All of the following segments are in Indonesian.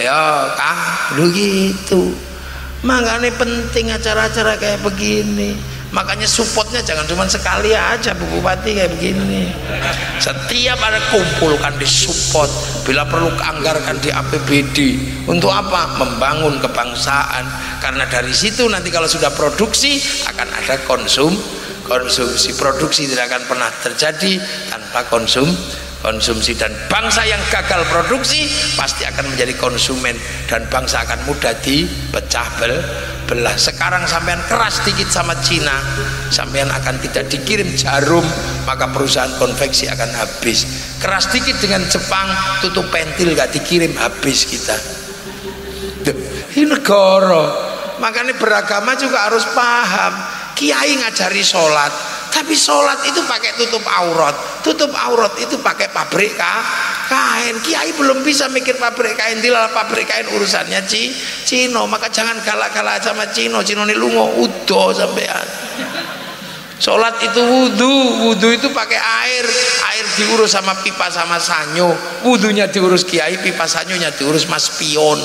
ayo Kang, lu gitu. Makanya penting acara-acara kayak begini. Makanya supportnya jangan cuma sekali aja Bu Bupati kayak begini. Setiap ada kumpulkan di support, bila perlu anggarkan di APBD. Untuk apa? Membangun kebangsaan. Karena dari situ nanti kalau sudah produksi akan ada konsumsi. Produksi tidak akan pernah terjadi tanpa konsumsi, dan bangsa yang gagal produksi pasti akan menjadi konsumen, dan bangsa akan mudah dipecah belah. Sekarang sampean keras dikit sama Cina, sampean akan tidak dikirim jarum, maka perusahaan konveksi akan habis. Keras dikit dengan Jepang, tutup pentil gak dikirim, habis kita. Ini negara. Makanya beragama juga harus paham. Kiai ngajari sholat, tapi sholat itu pakai tutup aurat itu pakai pabrik kain. Kiai belum bisa mikir pabrik kain, dilala pabrik kain urusannya Cino. Maka jangan galak-galak sama Cino ini lungo udo sampean. Sholat itu wudhu itu pakai air diurus sama pipa sama sanyo. Wudhunya diurus kiai, pipa sanyonya diurus mas pion.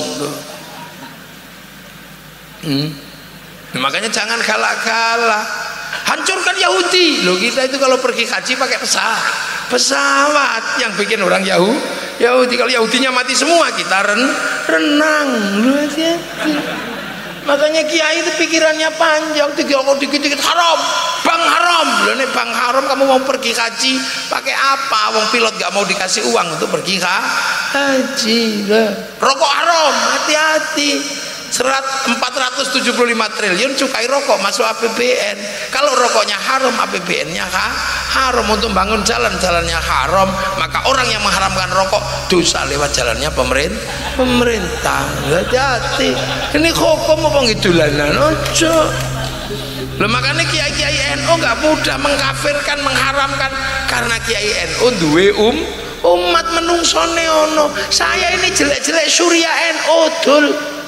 Makanya jangan galak-galak. Hancurkan Yahudi. Loh, kita itu kalau pergi haji pakai pesawat. Yang bikin orang Yahudi. Kalau Yahudinya mati semua, kita renang. Loh, hati-hati. Makanya kiai itu pikirannya panjang. Dikit-dikit haram, bang haram. Loh, ini bang haram, kamu mau pergi haji pakai apa? Wong pilot gak mau dikasih uang untuk pergi haji. Rokok haram, hati-hati. Serat 475 triliun cukai rokok masuk APBN. Kalau rokoknya haram, APBN-nya haram. Untuk bangun jalan-jalannya haram, maka orang yang mengharamkan rokok dosa lewat jalannya pemerintah. Hati-hati. Ini hukum apa ngidulanan? Ojo. Loh, makanya kiai-kiai NU nggak mudah mengkafirkan, mengharamkan, karena kiai NU duwe umat menungsone ono. Saya ini jelek-jelek Surya NU dul.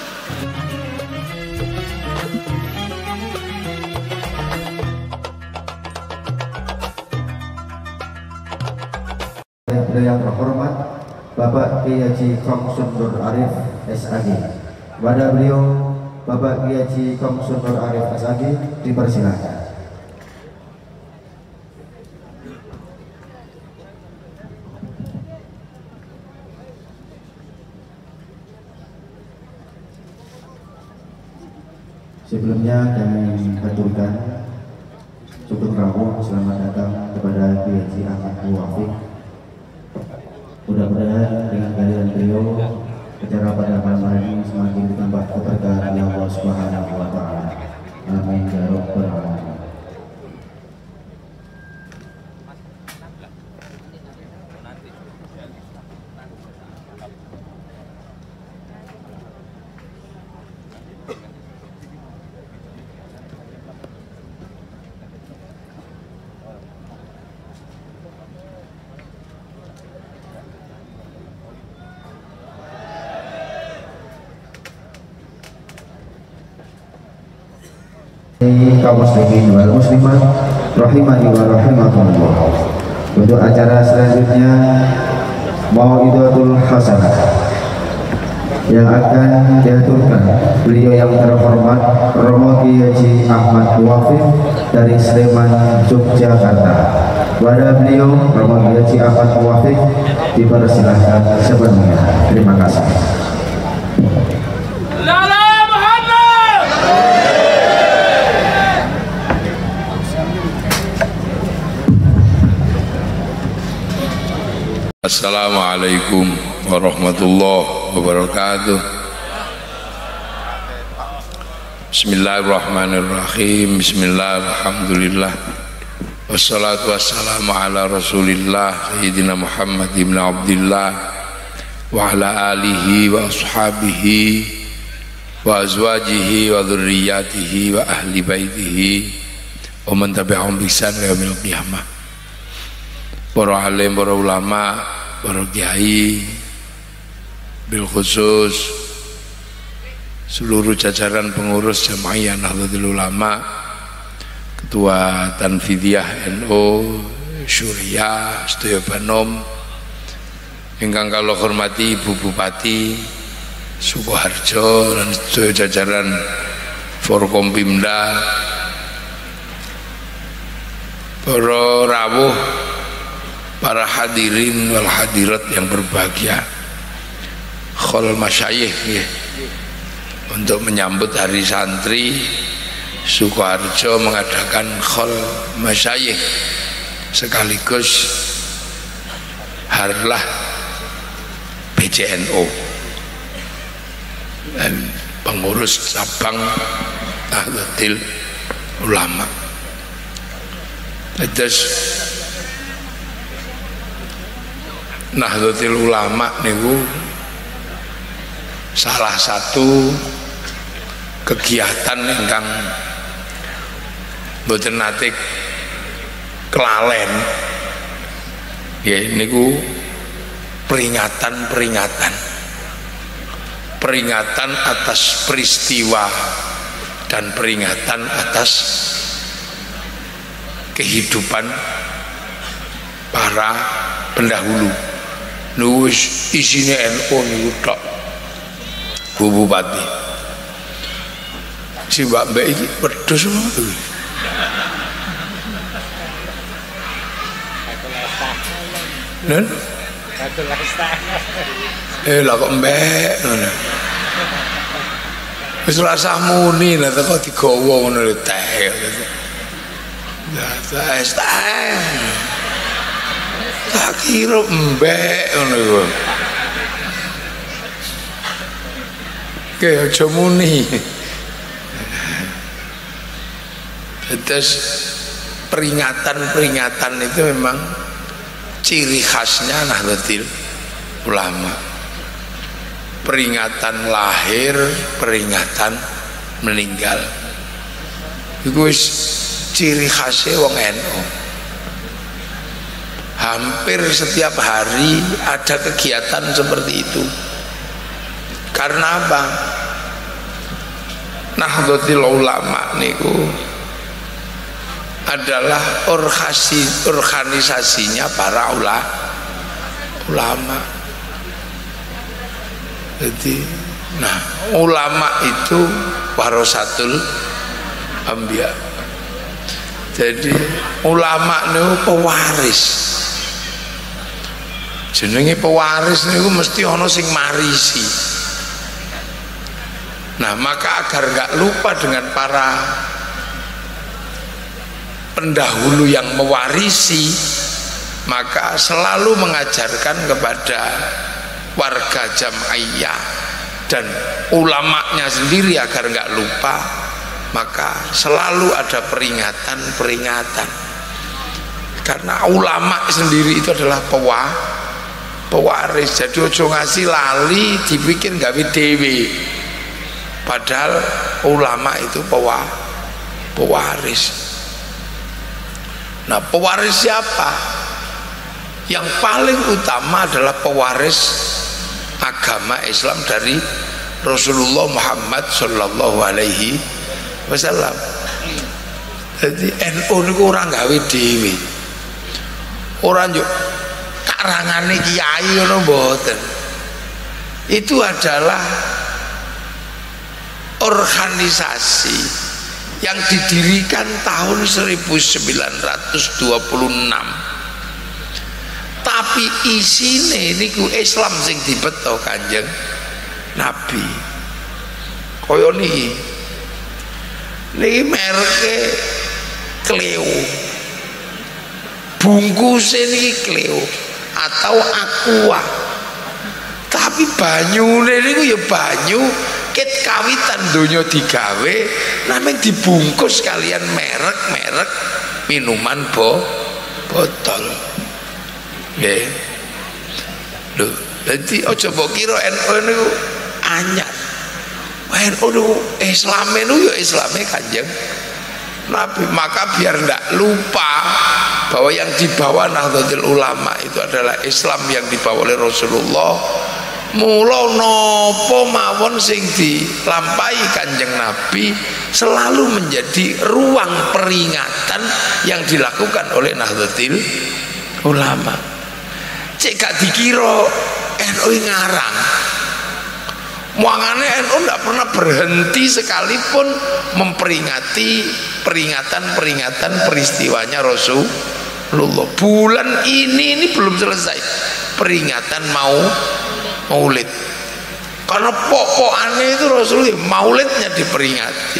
Yang terhormat Bapak Kiai Haji Komsun Nur Arif SAG. Kepada beliau Bapak Kiai Haji Komsun Nur Arif SAG dipersilakan. Sebelumnya kami haturkan syukur rawuh selamat datang kepada Kiai Haji Ahmad Muwafiq. Mudah-mudahan dengan kehadiran beliau acara pada malam hari ini semakin ditambah keberkahan Allah Subhanahu wa taala. Amin ya rabbal alamin. Kaum muslimin wal muslimat rahimani wa rahimakumullah. Untuk acara selanjutnya Mau'idatul Hasanah yang akan diaturkan beliau yang terhormat Romo Kiai Haji Ahmad Muwafiq dari Sleman, Yogyakarta. Kepada beliau Romo Kiai Haji Ahmad Muwafiq dipersilahkan sepenuhnya. Terima kasih. Assalamualaikum warahmatullahi wabarakatuh. Bismillahirrahmanirrahim. Bismillahirrahmanirrahim. Wassalatu wassalamu ala rasulillah Sayyidina Muhammad ibn Abdillah wa ala alihi wa ashabihi wa azwajihi wa dhurriyyatihi wa ahli baitihi wa man tabi'ahum bi ihsan ila yaumil qiyamah. Para alim, para ulama, para kiai, bil khusus seluruh jajaran pengurus Jamaiyah Nahdlatul Ulama, Ketua Tanfidiyah NU Syuriah Sedaya Banom, ingkang kula hormati Ibu Bupati, Sukoharjo dan jajaran Forkompimda, para rawuh, para hadirin wal hadirat yang berbahagia, khol masyayikh ya. Untuk menyambut hari santri, Sukoharjo mengadakan khol masyayikh sekaligus harlah PJNO dan pengurus cabang Nahdlatul Ulama. Terus Nahdlatul Ulama niku salah satu kegiatan ingkang boten nate kelalen ya niku peringatan atas peristiwa dan peringatan atas kehidupan para pendahulu. Nuwis isine NU niku tok Bu Bupati. Si mbak iki wedhus ngono. Nen? Lah kok mbek ngono. Wis ora usah muni lah kok digawa ngono lho teh. Ya teh. Tak kira mbek ngono iku. Oke, aja muni. Terus peringatan itu memang ciri khasnya Nahdlatul Ulama. Peringatan lahir, peringatan meninggal. Iku wis ciri khasnya wong NU. Hampir setiap hari ada kegiatan seperti itu. Karena apa? Nahdlatul Ulama niku adalah organisasinya para ulama. Jadi, nah ulama itu warasatul anbiya. Jadi ulama niku pewaris. Jenenge pewaris niku mesti ana sing marisi. Nah, maka agar gak lupa dengan para pendahulu yang mewarisi, maka selalu mengajarkan kepada warga Jam'iyah dan ulamanya sendiri agar gak lupa, maka selalu ada peringatan. Karena ulama sendiri itu adalah pewaris. Jadi ojo ngasih lali dipikir gawe dhewe. Padahal ulama itu pewaris. Nah, pewaris siapa? Yang paling utama adalah pewaris agama Islam dari Rasulullah Muhammad Sallallahu Alaihi Wasallam. Jadi NU niku ora gawe dhewe. Ora yo karangane kiai ngono mboten. Itu adalah organisasi yang didirikan tahun 1926, tapi isine niku Islam sing dibeto Kanjeng Nabi. Kaya niki mereke Cleo, bungkusnya niki Cleo atau Aqua, tapi banyune niku ya banyu ket kawitan donya digawe namanya dibungkus kalian merek minuman botol. Nggih. Lho, dadi aja mbok kira NU niku anyar. NU niku Islame niku ya Islame Kanjeng Nabi. Maka biar ndak lupa bahwa yang dibawa Nahdlatul Ulama itu adalah Islam yang dibawa oleh Rasulullah. Mula napa mawon sing dilampahi Kanjeng Nabi selalu menjadi ruang peringatan yang dilakukan oleh Nahdlatul Ulama. Cek gak dikira NU ngarang. Muangane NU tidak pernah berhenti sekalipun memperingati peringatan peristiwanya Rasulullah. Bulan ini belum selesai peringatan Maulid. Karena pokoknya itu Rasulullah Maulidnya diperingati.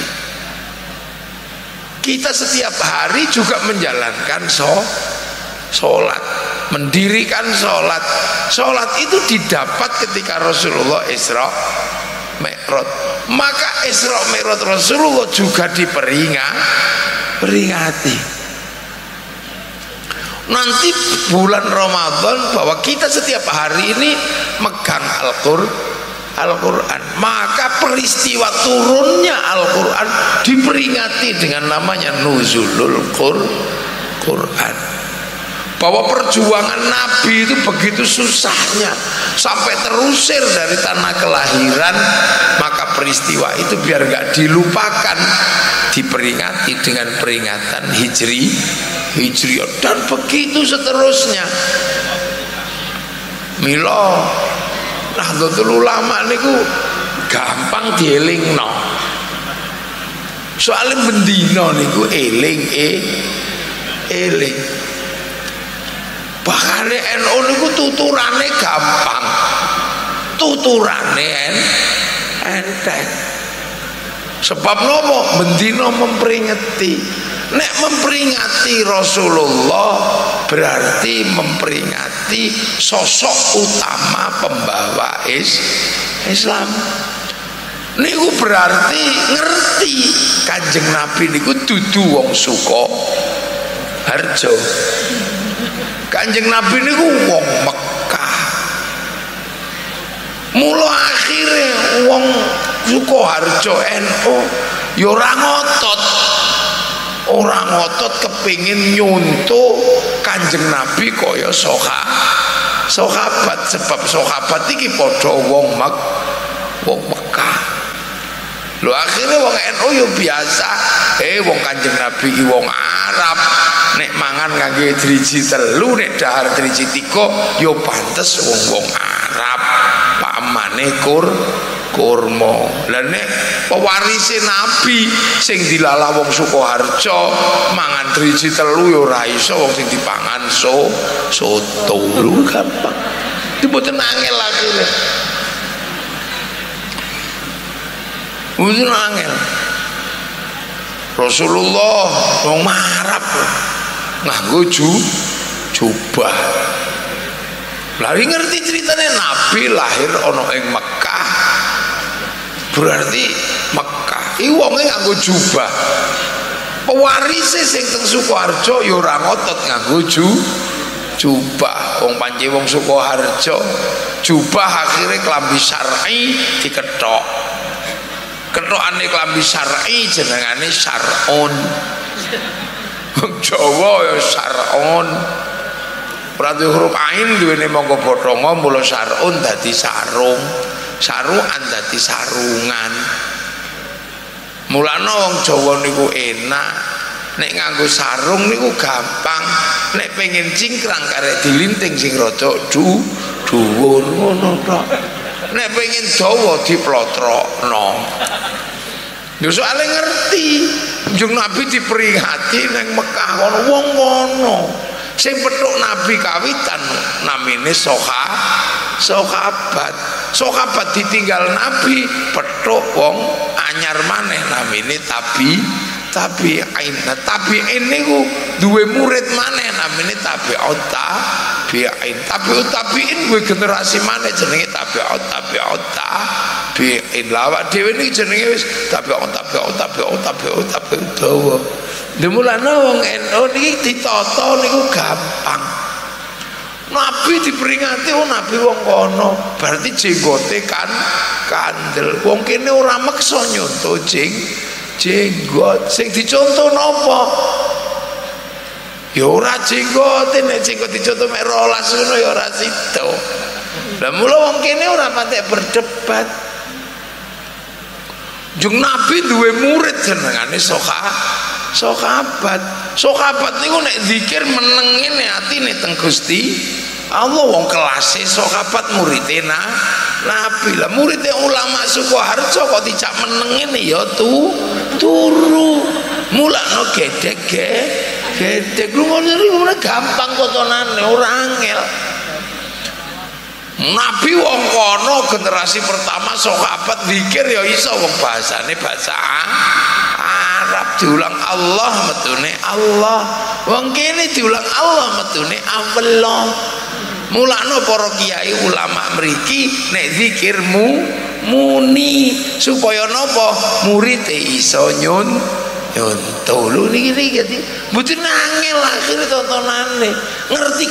Kita setiap hari juga menjalankan sholat, mendirikan sholat itu didapat ketika Rasulullah Isra Mi'raj. Maka Isra Mi'raj Rasulullah juga diperingati. Nanti bulan Ramadan bahwa kita setiap hari ini megang Al-Quran, maka peristiwa turunnya Al-Quran diperingati dengan namanya Nuzulul Quran. Bahwa perjuangan Nabi itu begitu susahnya sampai terusir dari tanah kelahiran, maka peristiwa itu biar gak dilupakan diperingati dengan peringatan Hijriyah, dan begitu seterusnya. Mila Nahdlatul Ulama niku gampang dielingno. Soalnya bendina niku eling. Bahkan NU niku tuturane gampang, tuturane enteng. Sebab nopo bendina memperingati. Nek memperingati Rasulullah berarti memperingati sosok utama pembawa Islam. Niku berarti ngerti Kanjeng Nabi niku dudu wong Sukoharjo. Kanjeng Nabi niku wong Mekah. Mula akhirnya wong Sukoharjo NU ya ora ngotot kepingin nyuntuk Kanjeng Nabi kaya sahabat, sebab sahabat iki padha wong Mekah. Lho akhirnya wong NU ya biasa, wong Kanjeng Nabi iki wong Arab, nek mangan kangge driji telu, nek dahar driji tiga ya pantes wong Arab, pamane kurma. Lah nek pewarise Nabi sing dilalah wong Sukoharjo mangan driji telu ya ora iso wong sing dipangan soto. Lho gampang. Diboten angel akhire. Mboten angel. Rasulullah wong marap nganggo jubah. Lari ngerti ceritanya Nabi lahir ana ing Mekah. Berarti Mekah iki wonge nganggo jubah. Pewarise sing teng Sukoharjo ya ora ngotot nganggo jubah. Wong panci wong Sukoharjo jubah akhirnya klambi syar'i diketok. Ketokane klambi syar'i jenengane syar'un. Jawa ya syar'un. Berarti huruf ain duwene mangga bathanga mula syar'un dadi sarung. Saruan dadi sarungan. Mulane wong Jawa niku enak. Nek nganggo sarung niku gampang. Nek pengen cingkrang karek dilinting sing rada dhuwur ngono tok. Nek pengen dawa diplotrokno. Lho soalé ngerti, Kanjeng Nabi diperingati nang Mekah kono wong kono. Sing petuk Nabi kawitan namine sahabat. Sahabat ditinggal Nabi petuk wong anyar maneh namine tabi'in. Tabi'in niku duwe murid maneh namine tabi'in. Tabi'in duwe generasi maneh jenenge tabi'in. Lawak dhewe niki jenenge wis tabi'in dawa. Demulane wong NU niki ditata niku gampang. Nabi diperingati Nabi wong kono, berarti jenggote kandel. Wong kene ora meksa nyonto jenggot. Sing dicontoh napa? Ya ora jenggote, nek jenggot dicontoh mek 12 ngono ya ora sida. Lah mula wong kene ora patek berdebat. Jung Nabi duwe murid jenengane sahabat. Sahabat niku nek zikir menengin atine teng Gusti Allah. Wong kelase sahabat muridena Nabi lah muridnya ulama Sukoharjo kok tidak menengin ya turu mulakno gedek lu ngono gampang kotonane ora angel. Nabi wong kono generasi pertama sahabat zikir ya iso wong bahasane bahasa Arab diulang Allah metune Allah wong kene diulang Allah metune Allah. Mulakno para kiai ulama mriki nek zikirmu muni supaya napa murid iso nyontoh lho niki dadi mboten angel akhire tontonane ngerti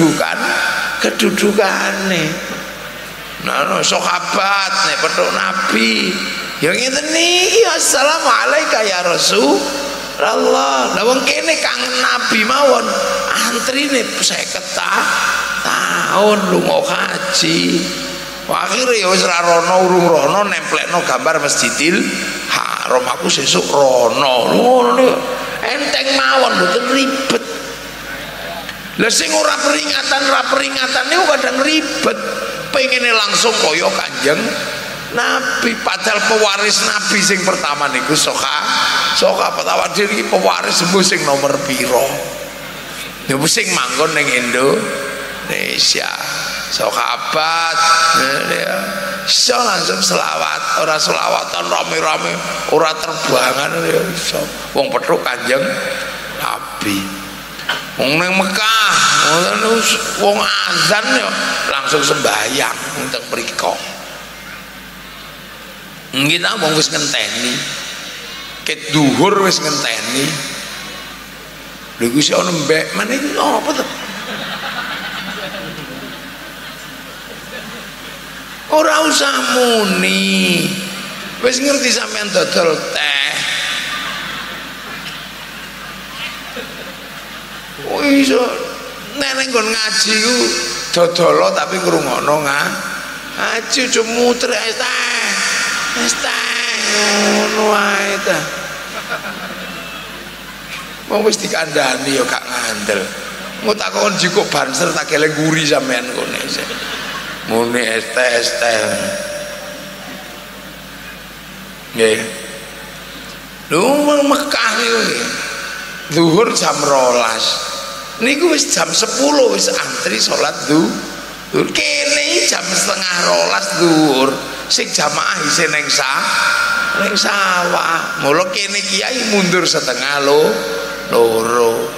kedudukane nah sahabat nek petuk Nabi ya ngeten niki assalamualaikum ya Rasulullah. Lah wong kene kangen Nabi mawon antrine 50 tahun lunga haji akhirnya ya wis ra rono urung rono nemplekno gambar Masjidil Haram aku sesuk rono ngono enteng mawon mboten ribet. Lah sing ora peringatan niku kadang ribet pengene langsung kaya Kanjeng Nabi padahal pewaris Nabi sing pertama niku sahabat awak dhewe iki pewaris sing nomor piro ya sing manggon ning Indonesia sahabat iso langsung selawat ora selawatan rame-rame ora terbangan ya iso wong petruk Kanjeng Nabi wong ning Mekah wong azan ya langsung sembahyang teng mriko kita wong wis ngenteni ket duhur wis ngenteni lha iku sik ono mbek mana iki apa to ora usah muni wis ngerti sampean dodol teh iso nek nggon ngaji ku dodolo tapi ngrungokno ngaji cuma muter ngono ae ta wong wis dikandani ya gak ngandel mau takon jiko banser tak keleng guri sampean kene muni teh nggih lho Mekah niku zuhur jam 12 niku wis jam 10 wis antri salat zuhur kene jam setengah 12 zuhur sing jamaah isih ning sawah mula kene kiai mundur setengah loro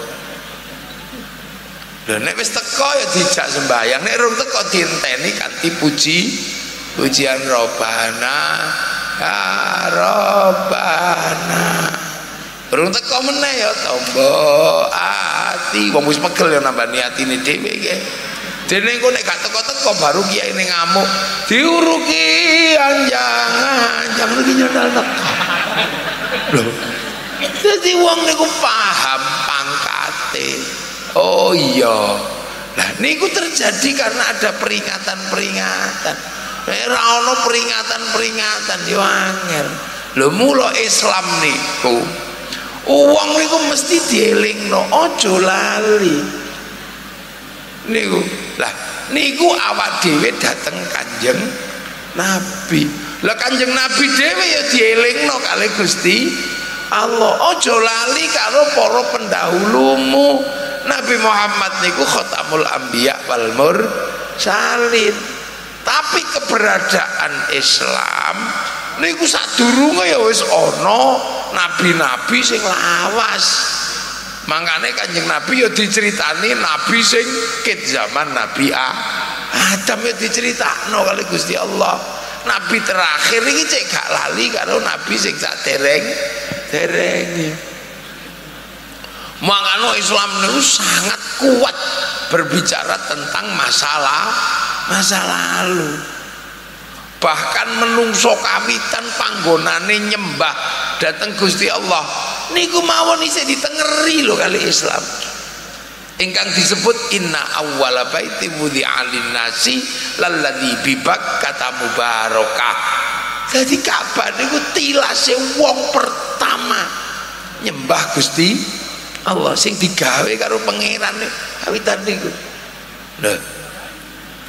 lha nek wis teko ya dijak sembahyang nek rung teko dienteni kanthi pujian Robana ya Robana rung teko meneh ya tombo ati wong wis pegel ya nambani atine dhewe iki dene engko nek gak teko-teko baru kiai ning ngamuk diuruki anjang iki nyandal teko lho dadi wong niku paham pangkate oh iya lah niku terjadi karena ada peringatan ora ono peringatan yo angel lho mula Islam niku wong niku mesti dielingno aja lali niku lah niku awak dhewe dateng Kanjeng Nabi lah Kanjeng Nabi dhewe ya dielingno kali Gusti Allah aja lali karo para pendahulumu Nabi Muhammad niku khatamul anbiya wal mursalin tapi keberadaan Islam niku sadurunge ya wis ana nabi-nabi sing lawas makanya Kanjeng Nabi ya diceritani nabi sing ket zaman Nabi Adam ya diceritakno kali Gusti Allah nabi terakhir iki cek gak lali karo nabi sing sadereng makanya Islam itu sangat kuat berbicara tentang masalah lalu bahkan menungso kawitan panggonane nyembah dateng Gusti Allah niku mawon isih ditengeri lho kali Islam ingkang disebut inna awwala baiti wudi'a lin-nasi lalladzi bi Bakkah mubarakah. Jadi Ka'bah niku tilase wong pertama nyembah Gusti Allah sing digawe karo pangeran kawitan niku. Lho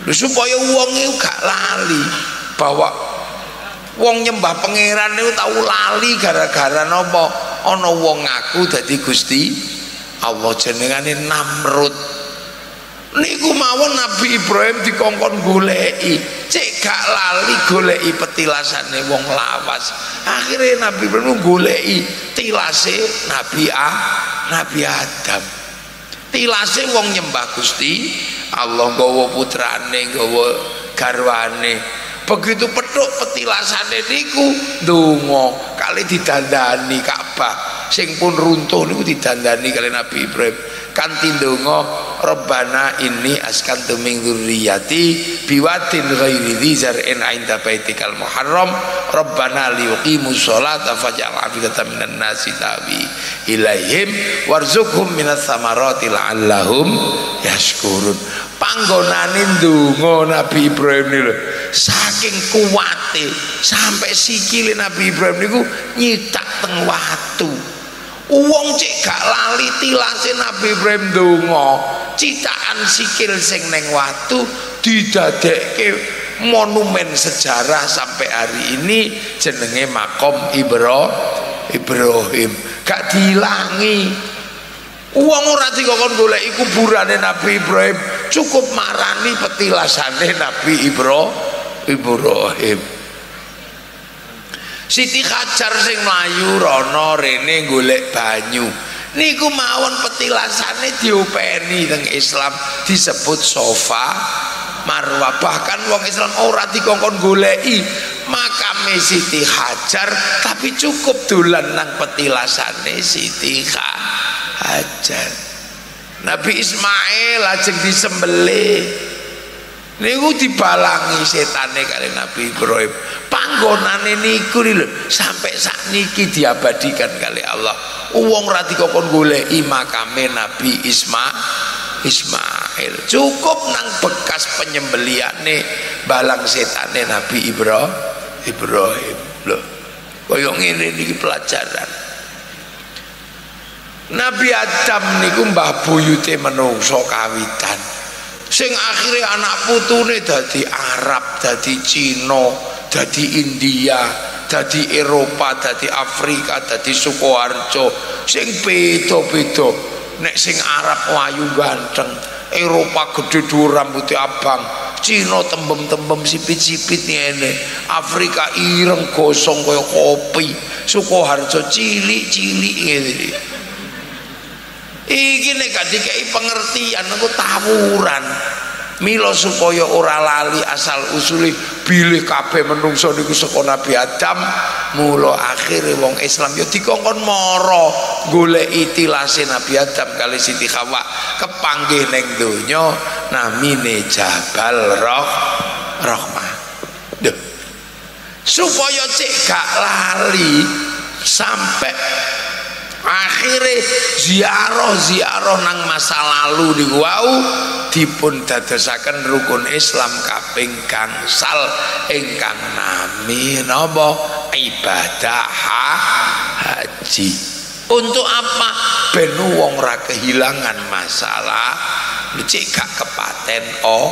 supaya wong iku gak lali bahwa wong nyembah pangeran itu tahu lali gara-gara napa ana wong ngaku dadi Gusti Allah jenengane Namrud. Niku mawon Nabi Ibrahim dikongkon goleki, cek gak lali goleki petilasane wong lawas. Akhirnya Nabi Ibrahim goleki tilase Nabi Adam. Tilase wong nyembah Gusti Allah nggawa putrane, nggawa garwane. Begitu petuk petilasane niku ndonga kali didandani Ka'bah sing pun runtuh niku didandani kali Nabi Ibrahim kanthi ndonga Rabbana inni askantu min dzurriyyati biwadin ghairi dzi zar'in 'inda baitikal muharram Rabbana liyuqimus sholata faj'al 'afidatan minan nasi tahwi ilaihim warzuqhum minas samarati la'allahum yashkurun. Panggonane ndonga Nabi Ibrahim niku saking kuwate sampai sikile Nabi Ibrahim niku nyitak teng watu. Wong cek gak lali tilase Nabi Ibrahim ndonga, citakan sikil sing neng watu didadekke monumen sejarah sampai hari ini jenenge makom Ibrahim. Gak diilangi. Uang ora dikon goleki kuburane Nabi Ibrahim, cukup marani petilasane Nabi Ibrahim. Siti Hajar sing mlayu rono rene golek banyu. Niku mawon petilasane diopeni teng Islam disebut Sofa Marwah. Bahkan wong Islam ora dikongkon goleki makame Siti Hajar, tapi cukup dolan nang petilasane Siti Hajar. Nabi Ismail lajeng disembelih niku dibalangi setane kali Nabi Ibrahim. Panggonane niku lho sampai sakniki diabadikan kali Allah. Wong ra dikokon goleki makame Nabi Ismail. Cukup nang bekas penyembelihane balang setane Nabi Ibrahim. Lho, kaya ngene niki pelajaran. Nabi Adam niku mbah buyute menungso kawitan. Sing akhirnya anak putune dadi Arab, dadi Cina, dadi India, dadi Eropa, dadi Afrika, dadi Sukoharjo. Sing beda-beda. Nek sing Arab wayu ganteng, Eropa gede dhuwur rambutnya abang, Cina tembem-tembem sipit-sipit ngene, Afrika ireng gosong kaya kopi, Sukoharjo cilik-cilik ngene. Iki nek gak dikei pengertian niku tawuran. Mila supaya ora lali asal usule bilih kabeh menungso niku saka Nabi Adam, mula akhire wong Islam ya dikongkon mara goleki tilase Nabi Adam kali Siti Hawa kepanggih ning donya namine Jabal Rahmah. Duh. Supaya cek gak lali sampai akhirnya ziarah nang masa lalu niku wau dipun dadosaken rukun Islam kaping gangsal ingkang nami napa ibadah haji. Untuk apa? Ben wong ra kehilangan masalah cek gak kepaten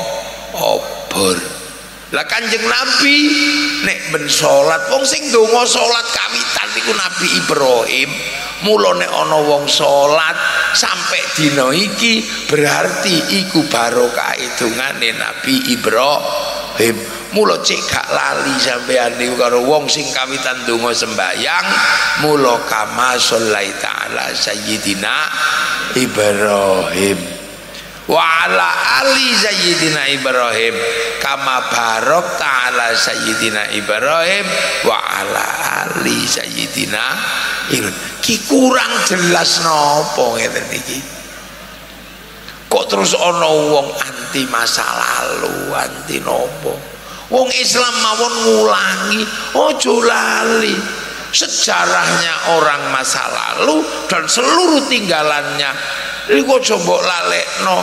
obor. Lah Kanjeng Nabi nek ben salat wong sing ndonga salat kawitan niku Nabi Ibrahim. Mula nek ana wong salat sampai dina iki berarti iku barokah edungane Nabi Ibrahim. Mula cek gak lali sampeyan niku karo wong sing kawitan ndonga sembayang mula kama shallaita ala sayyidina Ibrahim wa ala ali sayyidina Ibrahim kama barok ta'ala sayyidina Ibrahim wa ala ali sayyidina Ibrahim. Ki kurang jelas napa ngeten iki. Kok terus ana wong anti masa lalu, anti napa? Wong Islam mawon ngulangi, ojo lali sejarahnya orang masa lalu dan seluruh tinggalannya. Iku coba lalekno.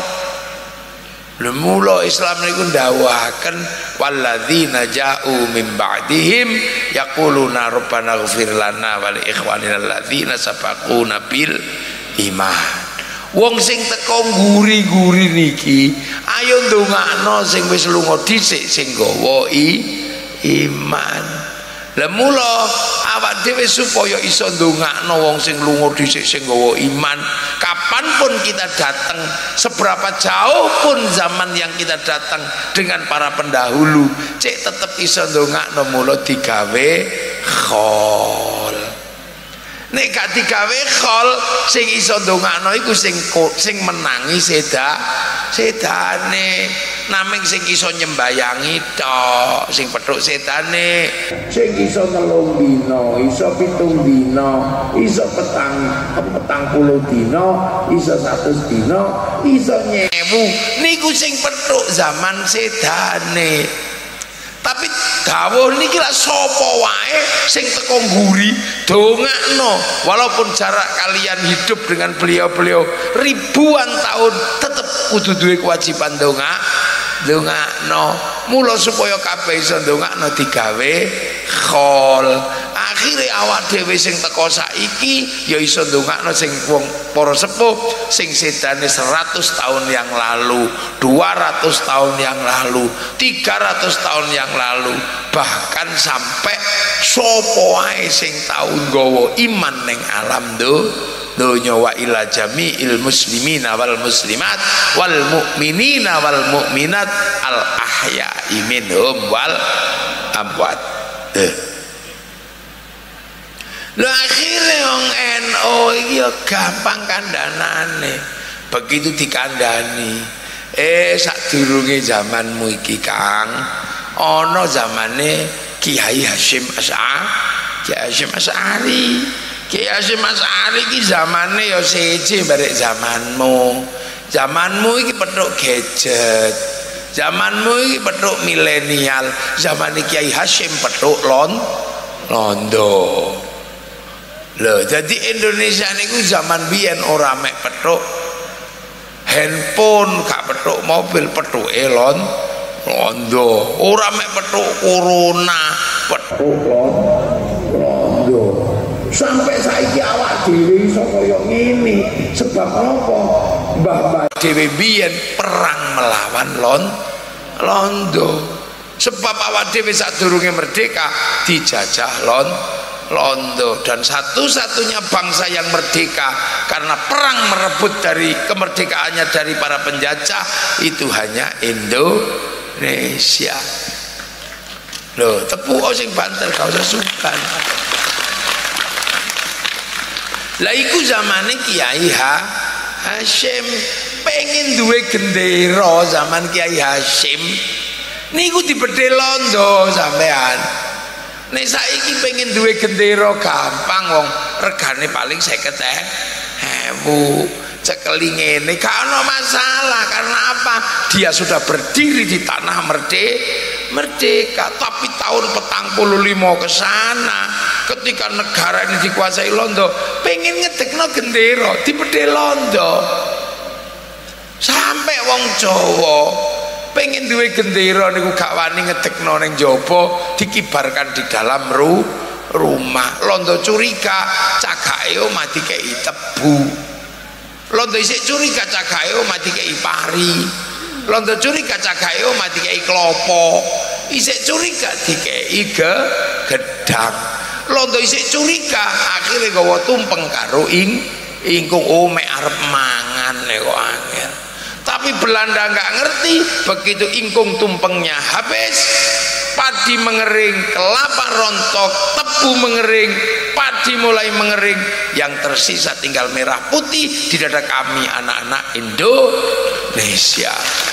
Mula Islam niku ndawahaken walladzina ja'u min ba'dihim yaquluna rabbana ighfir lana wa li ikhwanina alladzina sabaquna bil iman. Wong sing teko guri-guri niki ayo ndongakno sing wis lunga dhisik sing gawa iman. Lah mula awak dhewe supaya iso ndongakno wong sing lunga dhisik sing gawa iman. Kapanpun kita datang, seberapa jauh pun zaman yang kita datang dengan para pendahulu, cek tetep iso ndongakno mula digawe khol. Nek gak digawe khol sing iso ndongakno iku sing menangi sedane. Naming sing iso nyembayangi tok, sing petuk sedane. Sing iso 3 dina, iso 7 dina, iso petang puluh dina, iso 100 dina, iso 1000. Niku sing petuk zaman sedane. Tapi dawuh niki lak sapa wae sing teko nguri dongakno, walaupun jarak kalian hidup dengan beliau-beliau ribuan tahun, tetep kudu duwe kewajiban dongakno. Mula supaya kabeh iso dongakno digawe khol. Akhire awak dhewe sing teko saiki ya iso ndongakno sing wong para sepuh sing sedane 100 tahun yang lalu, 200 tahun yang lalu, 300 tahun yang lalu, bahkan sampai sapa wae sing tau nggawa iman ning alam donya wa ila jami'il muslimina wal muslimat wal mu'minina wal mu'minat al ahya'i minhum wal amwat. Lah akhirnya wong NU iki ya gampang kandhanane. Begitu dikandhani, sadurunge zamanmu iki Kang, ana zamane Kiai Hasyim Asy'ari. Kiai Hasyim Asy'ari iki zamane ya seje barek zamanmu. Zamanmu iki petuk gadget. Zamanmu iki petuk milenial. Zamane Kiai Hasyim petuk londo. Loh, jadi Indonesia niku zaman biyen ora mek petuk handphone, gak petuk mobil, petuke londo. Ora mek petuk corona, petuk londo. Sampai saiki awak dhewe iso kaya ngene. Sebab apa? Mbah-mbah dhewe biyen perang melawan londo. Sebab awak dhewe sadurunge merdeka dijajah londo, dan satu-satunya bangsa yang merdeka karena perang merebut dari kemerdekaannya dari para penjajah itu hanya Indonesia. Loh, tepuk sing banter kau sesukan. Lah iku zamane Kiai Hasyim pengen duwe gendera. Zaman Kiai Hasyim niku dibedhe londo sampean. Nek saiki pengen duwe gendera gampang, wong regane paling 50.000. Cekeli ngene gak ana masalah. Karena apa? Dia sudah berdiri di tanah merdeka. Tapi tahun 45 ke sana, ketika negara ini dikuasai londo, pengen ngedekno gendera dibedhe londo. Sampai wong Jawa pengen duwe gendera niku gak wani ngedekno ning jaba, dikibarkan di dalam rumah. Londo curiga cagake omah dikei tebu. Londo isih curiga cagake omah dikei pari. Londo curiga cagake omah dikei klopo. Isih curiga dikei gedang. Londo isih curiga akhirnya gawa tumpeng karo ingkung mek arep mangan kok angel. Tapi Belanda nggak ngerti, begitu ingkung tumpengnya habis, padi mengering, kelapa rontok, tebu mengering, padi mulai mengering, yang tersisa tinggal merah putih di dada kami anak-anak Indonesia.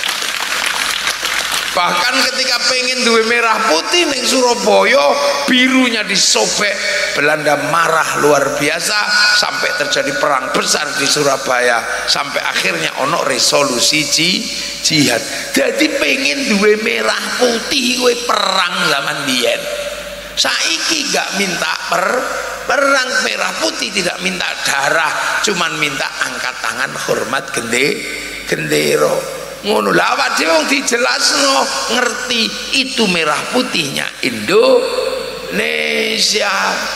Bahkan ketika pengen duwe merah putih ning Surabaya, birunya disobek. Belanda marah luar biasa sampai terjadi perang besar di Surabaya, sampai akhirnya ono resolusi jihad. Jadi pengen duwe merah putih kowe perang zaman biyen. Saiki gak minta perang merah putih, tidak minta darah, cuman minta angkat tangan hormat gendera. Ngono lah awak dhewe wong dijelasno ngerti itu merah putihnya Indonesia.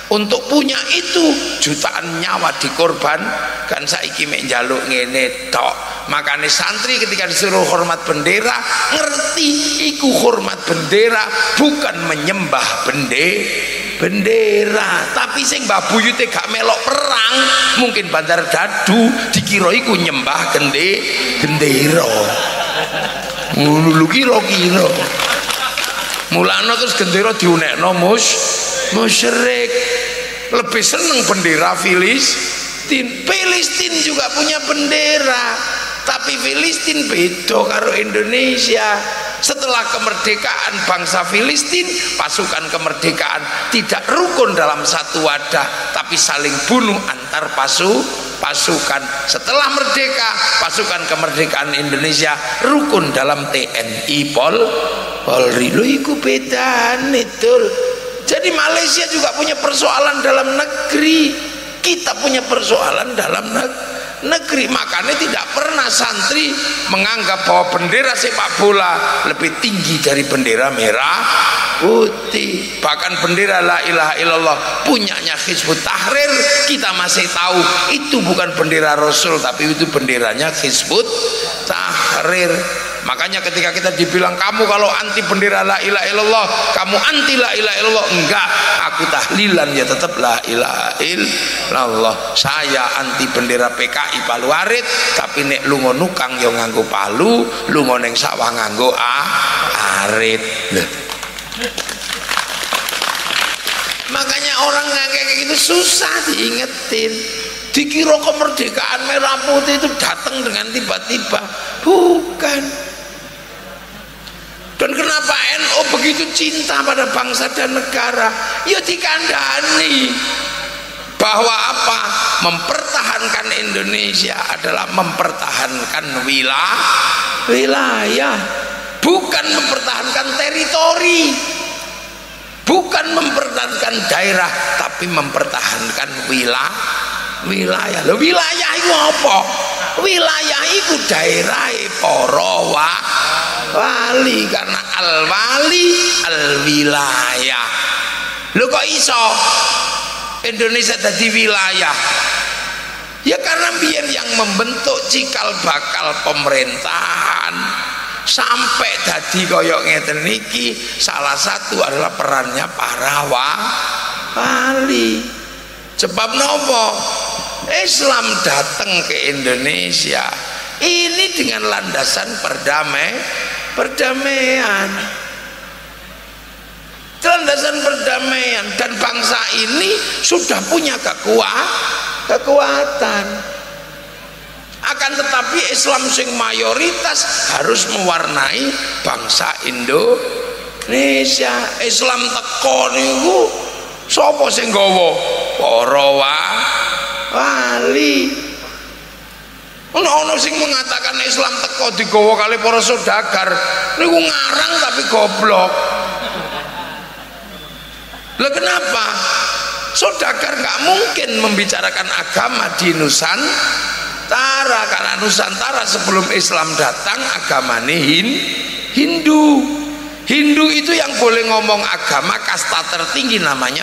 Untuk punya itu jutaan nyawa dikorban kan saiki mek njaluk ngene tok. Makanya santri ketika disuruh hormat bendera ngerti iku hormat bendera bukan menyembah bendera, tapi sing Mbah Buyute gak melok perang mungkin Bandar Dadu dikira iku nyembah gendera. Ngono lho kira-kira. Mulane terus gendera diunekno musyrik. Lebih seneng bendera Filistin juga punya bendera, tapi Filistin beda karo Indonesia. Setelah kemerdekaan bangsa Filistin, pasukan kemerdekaan tidak rukun dalam satu wadah, tapi saling bunuh antar pasukan. Setelah merdeka, pasukan kemerdekaan Indonesia rukun dalam TNI Polri. Lho iku bedane Dul. Jadi Malaysia juga punya persoalan dalam negeri, kita punya persoalan dalam negeri. Makanya tidak pernah santri menganggap bahwa bendera sepak bola lebih tinggi dari bendera merah putih. Bahkan bendera la ilaha illallah punyanya Hizbut Tahrir kita masih tahu itu bukan bendera Rasul, tapi itu benderanya Hizbut Tahrir. Makanya ketika kita dibilang kamu kalau anti bendera la ilaha illallah, kamu anti la ilaha illallah, enggak, aku tahlilan ya tetap la ilaha illallah. Saya anti bendera PKI Palu Arit, tapi nek lunga nukang ya nganggo palu, lunga ning sawah nganggo arit. Makanya orang kayak gitu susah diingetin. Dikira kemerdekaan merah putih itu datang dengan tiba-tiba, bukan. Dan kenapa NU begitu cinta pada bangsa dan negara? Ya dikandani bahwa apa? Mempertahankan Indonesia adalah mempertahankan wilayah, bukan mempertahankan teritori, bukan mempertahankan daerah, tapi mempertahankan wilayah. Loh, wilayah itu apa? Wilayah itu daerah para wali, karena al-wali al-wilayah. Lho kok iso Indonesia jadi wilayah? Ya karena biar yang membentuk cikal bakal pemerintahan sampai dadi koyok ngeten niki salah satu adalah perannya para wali. Sebab nopo? Islam datang ke Indonesia ini dengan landasan perdamaian, landasan perdamaian, dan bangsa ini sudah punya kekuatan. Akan tetapi Islam sing mayoritas harus mewarnai bangsa Indonesia. Islam teko niku sapa sing nggawa? Para wali. Ono sing mengatakan Islam teko digawa kali para saudagar niku ngarang tapi goblok. Lah kenapa? Saudagar nggak mungkin membicarakan agama di Nusantara, karena Nusantara sebelum Islam datang agamanya Hindu itu yang boleh ngomong agama kasta tertinggi namanya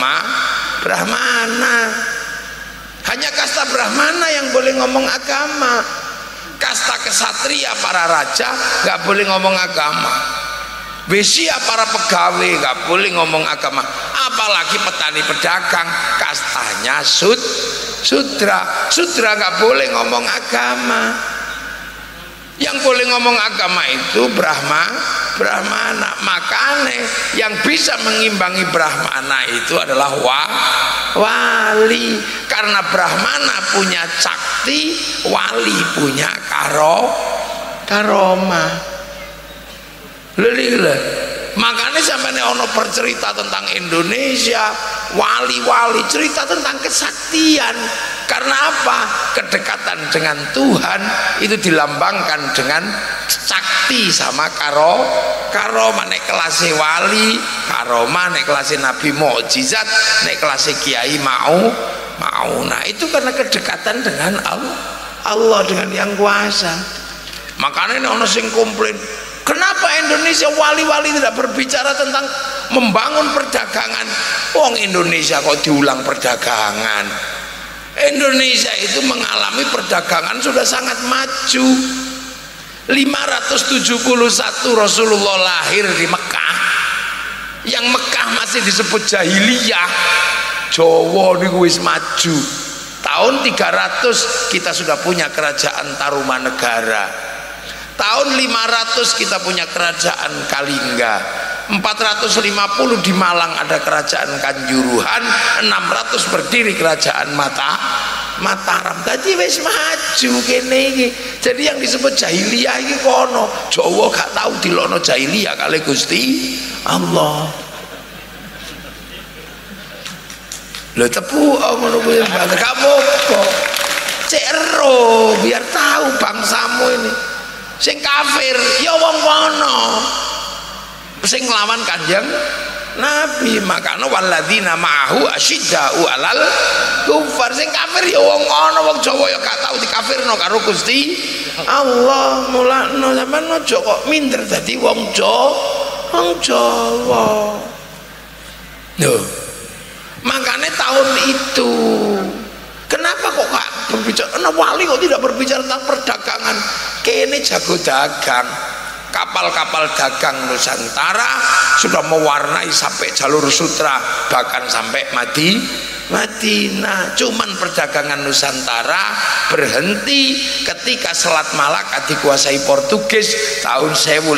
Brahmana. Hanya kasta Brahmana yang boleh ngomong agama. Kasta kesatria para raja nggak boleh ngomong agama. Besia para pegawai nggak boleh ngomong agama. Apalagi petani pedagang, kastanya sudra nggak boleh ngomong agama. Yang boleh ngomong agama itu Brahmana. Makanya yang bisa mengimbangi Brahmana itu adalah wali. Karena Brahmana punya cakti, wali punya karomah. Makanya sampai ono bercerita tentang Indonesia, wali-wali cerita tentang kesaktian. Karena apa? Kedekatan dengan Tuhan itu dilambangkan dengan sakti sama karomah. Nek kelas wali karomah, nek kelas nabi mukjizat, nek kelas kiai mau. Nah itu karena kedekatan dengan Allah dengan yang kuasa. Makanya ono sing komplain, kenapa Indonesia wali-wali tidak berbicara tentang membangun perdagangan? Wong Indonesia kok diulang perdagangan. Indonesia itu mengalami perdagangan sudah sangat maju. 571 Rasulullah lahir di Mekah. Yang Mekah masih disebut jahiliyah. Jawa niku wis maju. Tahun 300 kita sudah punya kerajaan Tarumanegara. Tahun 500 kita punya kerajaan Kalingga. 450 di Malang ada kerajaan Kanjuruhan. 600 berdiri kerajaan Mataram. Tadi wis maju kene iki. Jadi yang disebut jahiliyah iki kono. Jawa gak tahu dilono jahiliyah kali Gusti Allah. Lho tepu ngono kuwi kamu kok cek ero biar tahu bangsamu ini. Sing kafir ya wong kono. Sing nglawan Kanjeng Nabi, makanya walladzina ma'ahu asyidda'u 'alal kufar. Sing kafir ya wong ana, wong Jawa ya gak tau dikafirno karo Gusti Allah. Mulane sampean aja kok minder dadi wong Jawa. Lho. Makanya tahun itu kenapa kok gak berbicara, wali kok tidak berbicara tentang perdagangan? Kene jago dagang. Kapal-kapal dagang Nusantara sudah mewarnai sampai jalur sutra, bahkan sampai Madinah. Cuman perdagangan Nusantara berhenti ketika Selat Malaka dikuasai Portugis tahun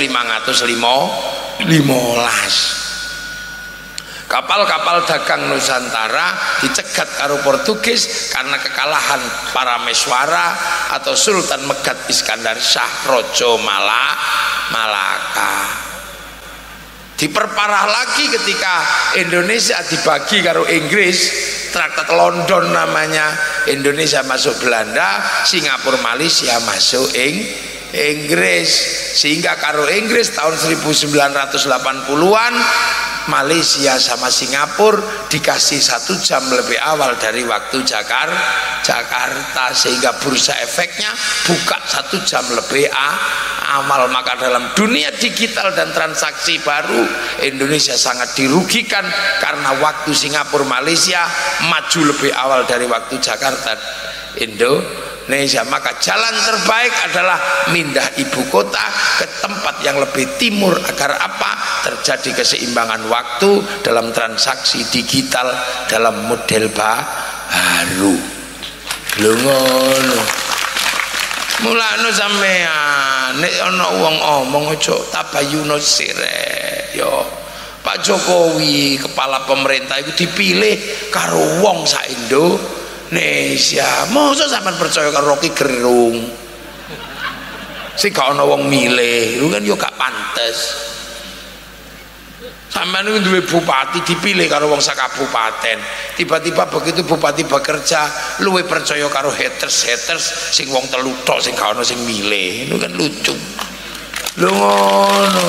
1515. Kapal-kapal dagang Nusantara dicegat karo Portugis karena kekalahan para Meswara atau Sultan Megat Iskandar Shah Raja Malaka. Diperparah lagi ketika Indonesia dibagi karo Inggris, Traktat London namanya. Indonesia masuk Belanda, Singapura Malaysia masuk Inggris, sehingga karo Inggris tahun 1980-an Malaysia sama Singapura dikasih 1 jam lebih awal dari waktu Jakarta, sehingga bursa efeknya buka 1 jam lebih awal. Maka dalam dunia digital dan transaksi baru Indonesia sangat dirugikan karena waktu Singapura Malaysia maju lebih awal dari waktu Jakarta Indonesia. Maka jalan terbaik adalah mindah ibu kota ke tempat yang lebih timur agar apa? Terjadi keseimbangan waktu dalam transaksi digital dalam model baru. Lho ngono. Mulane sampean nek ana wong omong aja tabayuno sirek yo. Pak Jokowi kepala pemerintah itu dipilih karo wong sak Indonesia. Mosok sampean percaya karo Rocky Gerung sing gak ana wong milih, lu kan yo gak pantes. Sampean itu duwe bupati dipilih karo wong sak kabupaten, tiba-tiba begitu bupati bekerja luwe percaya karo haters sing wong telu tok sing gak ana sing milih. Lu kan lucu. Lho ngono.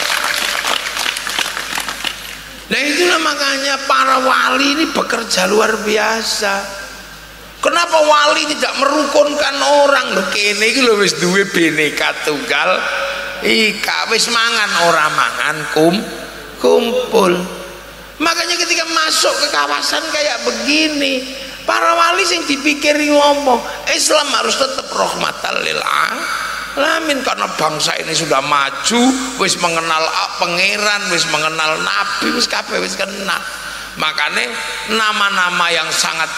Nah itulah makanya para wali ini bekerja luar biasa. Kenapa wali tidak merukunkan orang? Lho kene iki lho wis duwe Bhinneka Tunggal Ika, wis mangan ora mangan kumpul. Makanya ketika masuk ke kawasan kayak begini, para wali sing dipikiri ngomong Islam harus tetap rahmatan lil alamin, karena bangsa ini sudah maju, wis mengenal pangeran, wis mengenal nabi, wis kabeh wis kenal. Makanya nama-nama yang sangat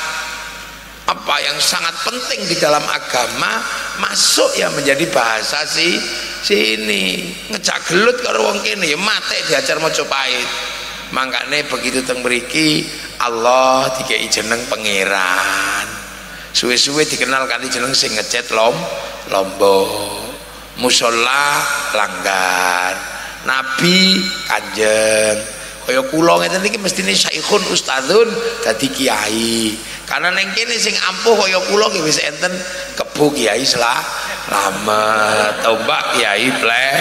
penting di dalam agama masuk ya menjadi bahasa sini. Ngejak gelut karo wong kene ya mate diajar Majapahit. Makane begitu teng mriki Allah dikei jeneng pangeran. Suwe-suwe dikenal kanthi jeneng sing ngecet Lombok. Musholla Langgar. Nabi Kanjeng. Kaya kula ngeten iki mestine saikhun ustadzun dadi kiai. Karena neng kene sing ampuh kaya kula nggih wis enten Kebo Kiai Slamet, Tombak Kiai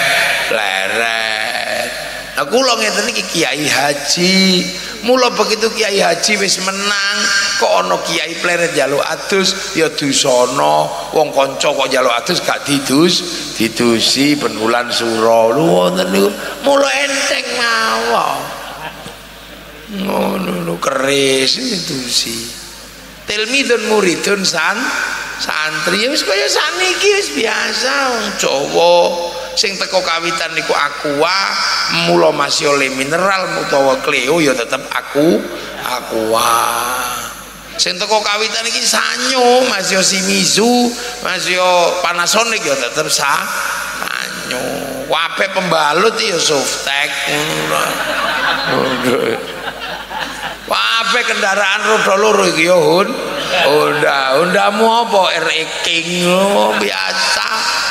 Pleret. Nah kula ngeten iki Kiai Haji. Mula begitu Kiai Haji wis menang, kok ana Kiai Pleret njaluk adus, ya dusana. Wong kanca kok njaluk adus gak didusi ben wulan sura. Lho wonten niku mula enteng mawon. ngono keris itu sih. Tilmidun muridun santri wis kaya saniki wis biasa wong Jawa sing teko kawitan niku aqua, mula masih oleh mineral utawa Cleo ya tetep aqua. Sing teko kawitan iki Sanyo, masih Shimizu, masih Panasonic ya tetep Sanyo. Wape pembalut ya Softek. Wape kendaraan roda loro iki ya Hondamu apa RE King biasa.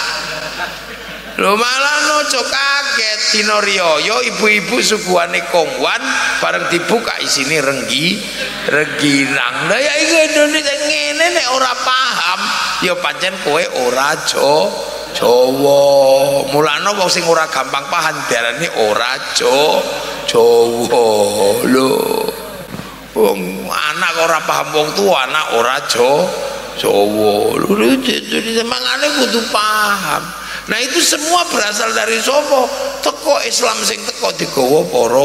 Lho malah nojo kaget dina riyaya ibu-ibu suguhane kongwan bareng dibuka isine rengginang. Lah ya iku Indonesia ngene nek ora paham ya pancen kowe ora Jawa. Mulane wong sing ora gampang paham diarani ora Jawa. Lho wong anak ora paham wong tua anak ora Jawa. Lho jadi mangane kudu paham. Nah itu semua berasal dari sopo teko Islam sing teko digawa para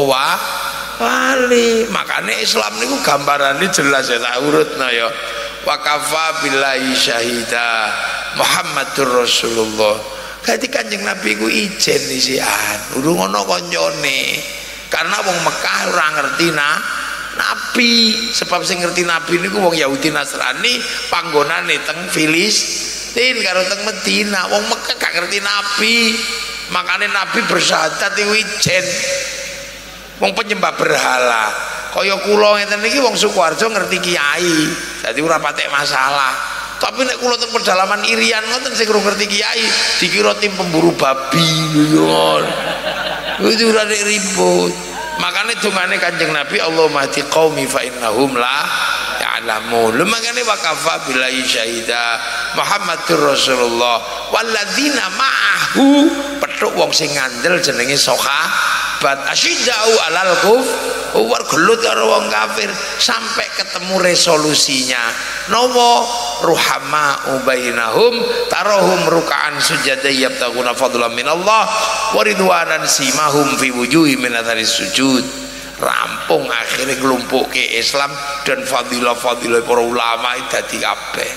wali. Makanya Islam niku gambarane jelas ya tak urutna ya. Wa kafa billahi syahida Muhammadur Rasulullah. Dadi Kanjeng Nabi ku ijen isian, urung ana kancane. Karena wong Mekah ora ngerti Nabi, sebab sing ngerti Nabi niku wong Yahudi Nasrani panggonane teng Filistin karo teng Medina. Wong Mekah gak ngerti Nabi, makanya Nabi bersyahadat iku ijen wong penyembah berhala. Kaya kula ngeten iki wong Sukoharjo ngerti kiai, dadi ora patek masalah. Tapi nek kula teng pedalaman Irian ngoten sing ora ngerti kiai dikira tim pemburu babi yo. Itu ora ribut. Makanya dungane Kanjeng Nabi Allahumma hdi qaumi fa innahum la ya'lamun. Makanya waqafa billahi syahida Muhammadur Rasulullah walladzina ma'ahu petuk wong sing ngandel jenenge sahabat asyiddau alal kufar gelut karo wong kafir sampai ketemu resolusinya nopo ruhama bainahum tarahum ruk'an sujada yabtaguna fadlan minallah wa ridwanan simahum fi wujuhi min atharis sujud. Rampung akhirnya kelompok ke Islam dan fadilah-fadilah para ulama dadi kabeh.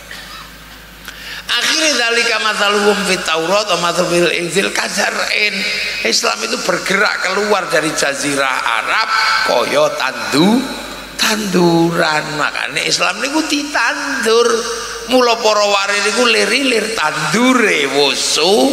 Akhirnya dalika mathaluhum fit Taurat wa mathalul Injil kazar'in. Islam itu bergerak keluar dari jazirah Arab kaya tanduran. Makanya Islam niku ditandur. Mula para wari niku lir-lir tandure wusu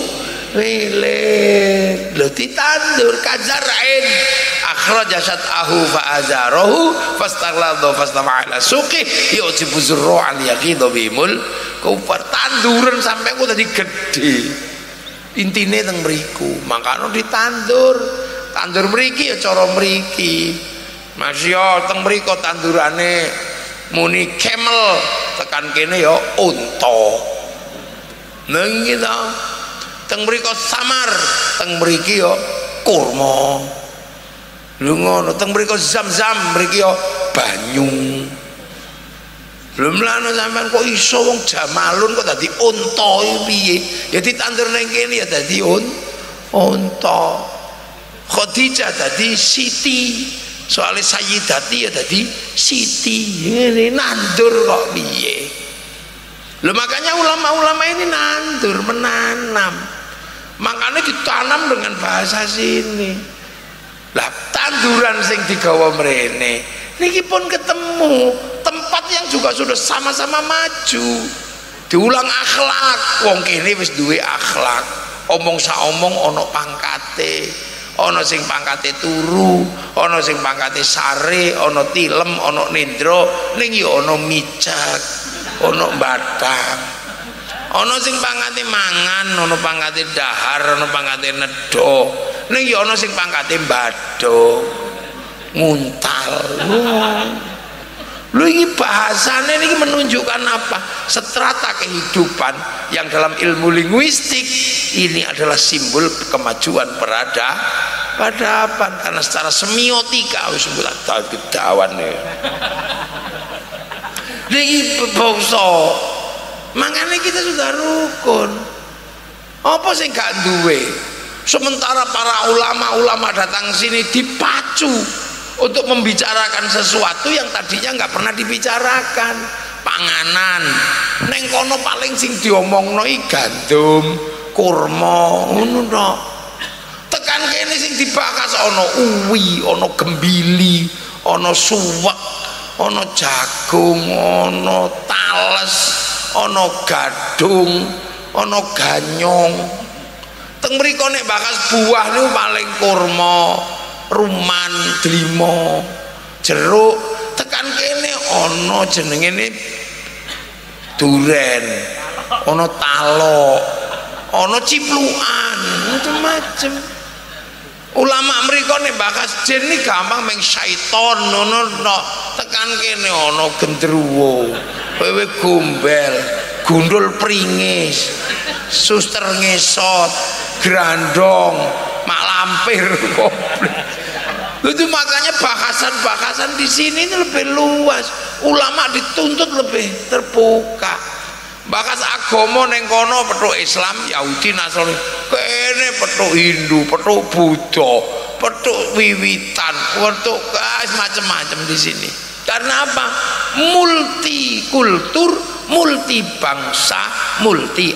lilir. Lho ditandur kazar'in akhraja syat'ahu fa'azarahu fastaghladha fastama'ala suqih yu'jibu zurru'an yaqidhu bimul kufar. Tanduran sampai ku tadi gede intine teng mriku. Makanya ditandur. Tandur mriki ya cara mriki. Masya teng mriko tandurane muni camel, tekan kene ya unta. Neng kita teng mriko samar, teng mriki ya kurma. Lho ngono teng mriko zam-zam mriki ya banyu. Lho mlane sampean kok iso wong Jamalun kok dadi unta iki piye? Ya ditandur ning kene ya dadi unta. Khadijah dadi Siti. Soalnya Sayyidati ya dadi Siti. Ini nandur kok piye? Lho makanya ulama-ulama ini nandur, menanam. Makanya ditanam dengan bahasa sini. Lah tanduran sing digawa mrene niki pun ketemu tempat yang juga sudah sama-sama maju. Diulang akhlak, wong kene wis duwe akhlak. Omong sak omong ana pangkate. Ana sing pangkate turu, ana sing pangkate sare, ana tilem, ana nendra, ning ya ana mijak, ana batang. Ana sing pangkate mangan, ana pangkate dahar, ana pangkate nedha. Ning ya ana sing pangkate badha, nguntal. Lho iki bahasane niki menunjukkan apa? Strata kehidupan yang dalam ilmu linguistik ini adalah simbol kemajuan peradaban karena secara semiotika wis kedawan ya. Niki bangsa. Makanya kita sudah rukun. Apa sing gak duwe? Sementara para ulama-ulama datang sini dipacu untuk membicarakan sesuatu yang tadinya nggak pernah dibicarakan. Panganan neng kono paling sing diomongno iki gandum, kurma, ngono no. Tekan kene sing dibahas ana uwi, ana gembili, ana suwek, ana jagung, ana tales, ana gadung, ana ganyong. Teng mriko nek bahas buah niku paling kurma, ruman, delima, jeruk. Tekan kene ana jenenge ne duren, ana talok, ana ciplukan, macam-macam. Ulama mriko nek bahas jin iki gampang meng syaiton ngono no. Tekan kene ana gendruwo, wewe gombel, gundul pringis, suster ngesot, grandong, mak lampir komplit. Itu makanya bahasan-bahasan di sini ini lebih luas. Ulama dituntut lebih terbuka. Bahas agama neng kono petuk Islam, Yahudi, Nasrani, kene petuk Hindu, petuk Buddha, petuk wiwitan, petuk macam-macam di sini. Karena apa? Multi kultur, multi bangsa, multi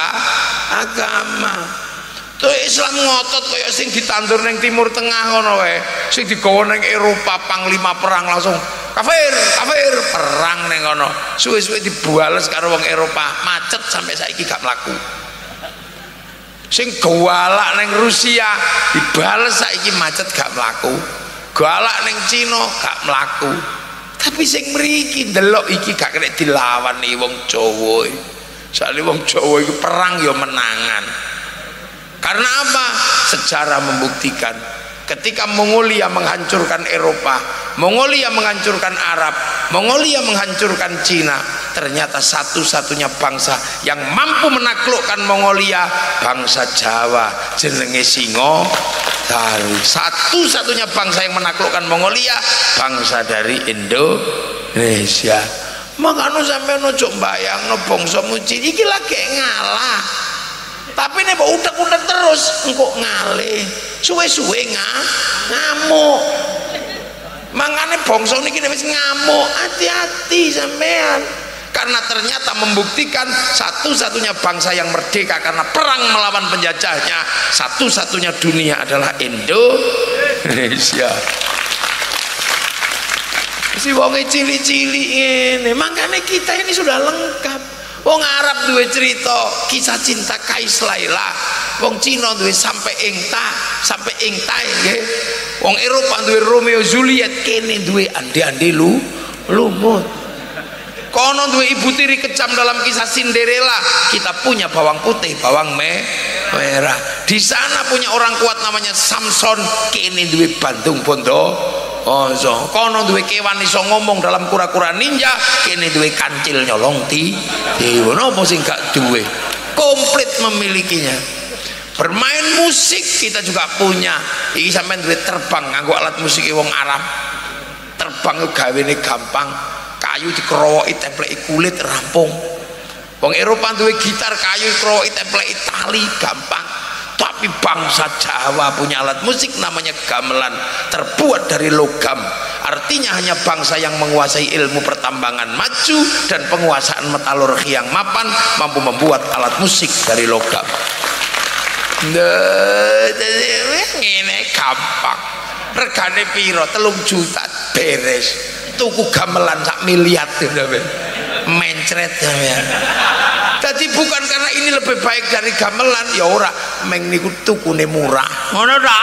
agama. Tuh Islam ngotot kaya sing ditandur neng Timur Tengah ngono wae, sing digawa neng Eropa panglima perang langsung kafir perang neng kono. Suwe-suwe dibales karo wong Eropa, macet sampai saiki gak mlaku. Sing galak neng Rusia dibales saiki macet gak mlaku. Galak neng Cina gak mlaku. Tapi sing mriki ndelok iki gak kena dilawan nih wong Jawa. Soale wong Jawa iku perang ya menangan. Karena apa? Sejarah membuktikan ketika Mongolia menghancurkan Eropa, Mongolia menghancurkan Arab, Mongolia menghancurkan Cina, ternyata satu-satunya bangsa yang mampu menaklukkan Mongolia bangsa Jawa, jenenge Singodaru. Satu-satunya bangsa yang menaklukkan Mongolia bangsa dari Indonesia. Makanya sampai ojo mbayangno bangsa muci iki lagi ngalah. Tapi nek utek-utek terus engko ngalih, suwe-suwe ngamuk. Mangane bangsa niki nek wis ngamuk, hati-hati sampean. Karena ternyata membuktikan satu-satunya bangsa yang merdeka karena perang melawan penjajahnya, satu-satunya dunia adalah Indonesia. Si wonge cilik-cilik ngene, makane kita ini sudah lengkap. Wong Arab duwe cerita kisah cinta Kais Laila, wong Cina duwe sampai engta nggih. Wong Eropa duwe Romeo Juliet, kene duwe ande-ande lumut. Kono duwe ibu tiri kejam dalam kisah Cinderella, kita punya bawang putih, bawang merah. Di sana punya orang kuat namanya Samson, kene duwe Bandung Bondo. Kono duwe kewan iso ngomong dalam kura-kura ninja, kene duwe kancil nyolong dewa. Napa sing gak duwe? Komplit memilikinya. Bermain musik kita juga punya. Iki sampean duwe terbang nganggo alat musik wong Arab. Terbang ku gawene gampang. Kayu dikerowoki templeki kulit rampung. Wong Eropa duwe gitar kayu dikerowoki templeki tali gampang. Tapi bangsa Jawa punya alat musik namanya gamelan, terbuat dari logam. Artinya hanya bangsa yang menguasai ilmu pertambangan maju dan penguasaan metalurgi yang mapan mampu membuat alat musik dari logam. Ini gampang. Regane piro? 3 juta beres. Tuku gamelan sak miliar mencret ya. Jadi bukan karena ini lebih baik dari gamelan, ya ora, meng niku tukune murah. Ngono ta?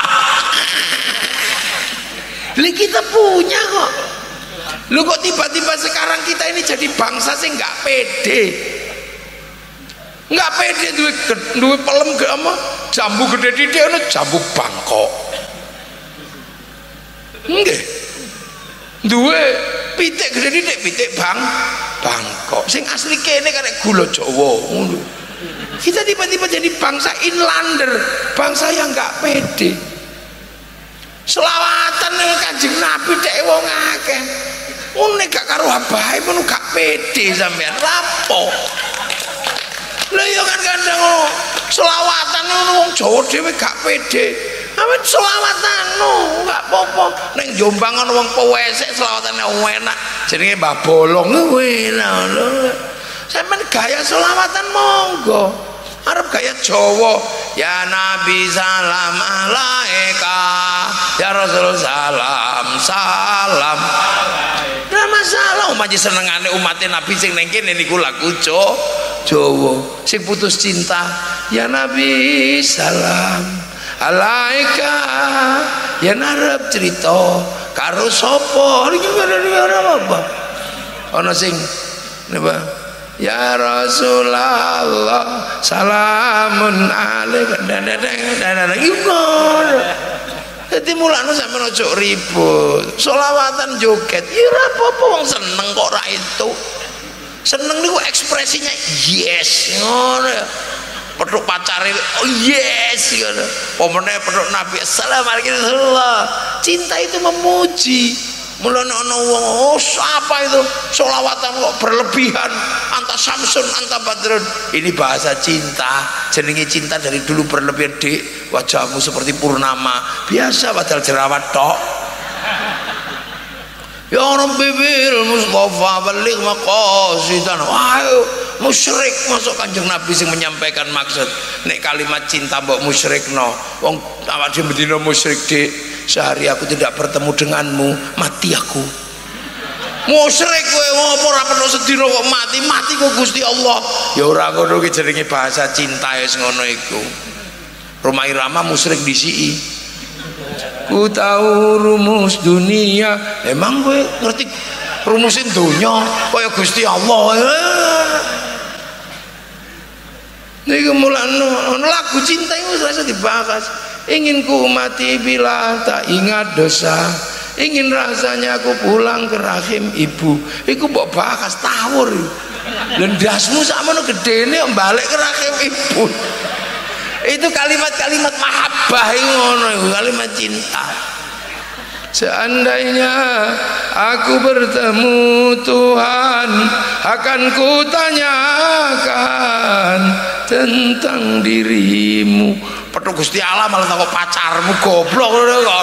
Li kita punya kok. Lu kok tiba-tiba sekarang kita ini jadi bangsa sih nggak pede. Nggak pede duwe pelem ge apa? Jambu gede dithik ono jambu Bangkok. Nggih. Duwe pitik gede dithik pitik Bangkok. Sing asli kene karek gula Jawa ngono. Kita tiba-tiba jadi bangsa inlander, bangsa yang nggak pede. Selawatan dengan Kanjeng Nabi dek wong akeh. Une gak karo abahe pun gak pede sampean. Lapo? Lha ya kan kadang selawatan ngono wong Jawa dhewe gak pede. Amin selawatan enggak apa-apa. Ning Jombang ana wong pewesek selawatane enak. Jenenge Mbah Bolong enak lho. Sampeyan gaya selawatan monggo. Arep gaya Jawa, ya Nabi salam alaika, ya Rasul salam salam. Ora masalah umat senengane umatnya Nabi sing ning kene niku lagu Jawa. Sing putus cinta, ya Nabi salam alaika, ya narep cerita karo sapa iki ora apa. Ana sing napa? Ya Rasulullah salamun alaika jadi mulane sampeyan ojo ribut selawatan joget ya ora apa-apa wong seneng kok ra itu seneng niku ekspresinya yes ngono ya petuk pacare oh yes ngono pomene petuk Nabi assalamualaikum cinta itu memuji. Mulane ana wong oh apa itu selawatan kok berlebihan anta samsun anta badrun ini bahasa cinta jenenge cinta dari dulu berlebihan dik wajahmu seperti purnama biasa padahal jerawat tok ya Rabbi bil Mustafa balik maqasidan ayo musyrik masuk Kanjeng Nabi sing menyampaikan maksud nek kalimat cinta mbok musyrikno wong awak dhewe mendina musyrik dik sehari aku tidak bertemu denganmu mati aku musyrik kowe ngopo ora perlu sedina kok mati kok Gusti Allah ya ora ngono ki jenenge bahasa cinta wis ngono iku Roma Irama musyrik disiki ku tahu rumus dunia emang kowe ngerti rumusin dunia kaya Gusti Allah niku mulane lagu cinta iku rasa dibahas ingin ku mati bila tak ingat dosa ingin rasanya aku pulang ke rahim ibu iku mbok bahas tawur lendasmu sakmono gedene balik ke rahim ibu itu kalimat-kalimat mahabbah ngono iku kalimat cinta seandainya aku bertemu Tuhan akan kutanyakan tentang dirimu petuk Gusti Allah malah takut pacarmu goblok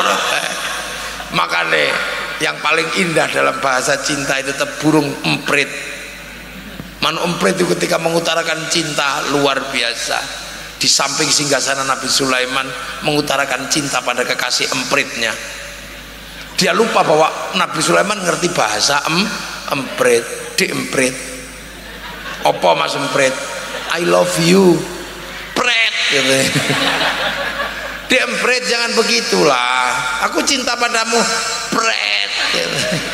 makanya yang paling indah dalam bahasa cinta itu tetap burung emprit emprit itu ketika mengutarakan cinta luar biasa di samping singgasana Nabi Sulaiman mengutarakan cinta pada kekasih empritnya dia lupa bahwa Nabi Sulaiman ngerti bahasa emprit di emprit apa mas emprit I love you pret gitu. Dia empret jangan begitulah aku cinta padamu pret gitu.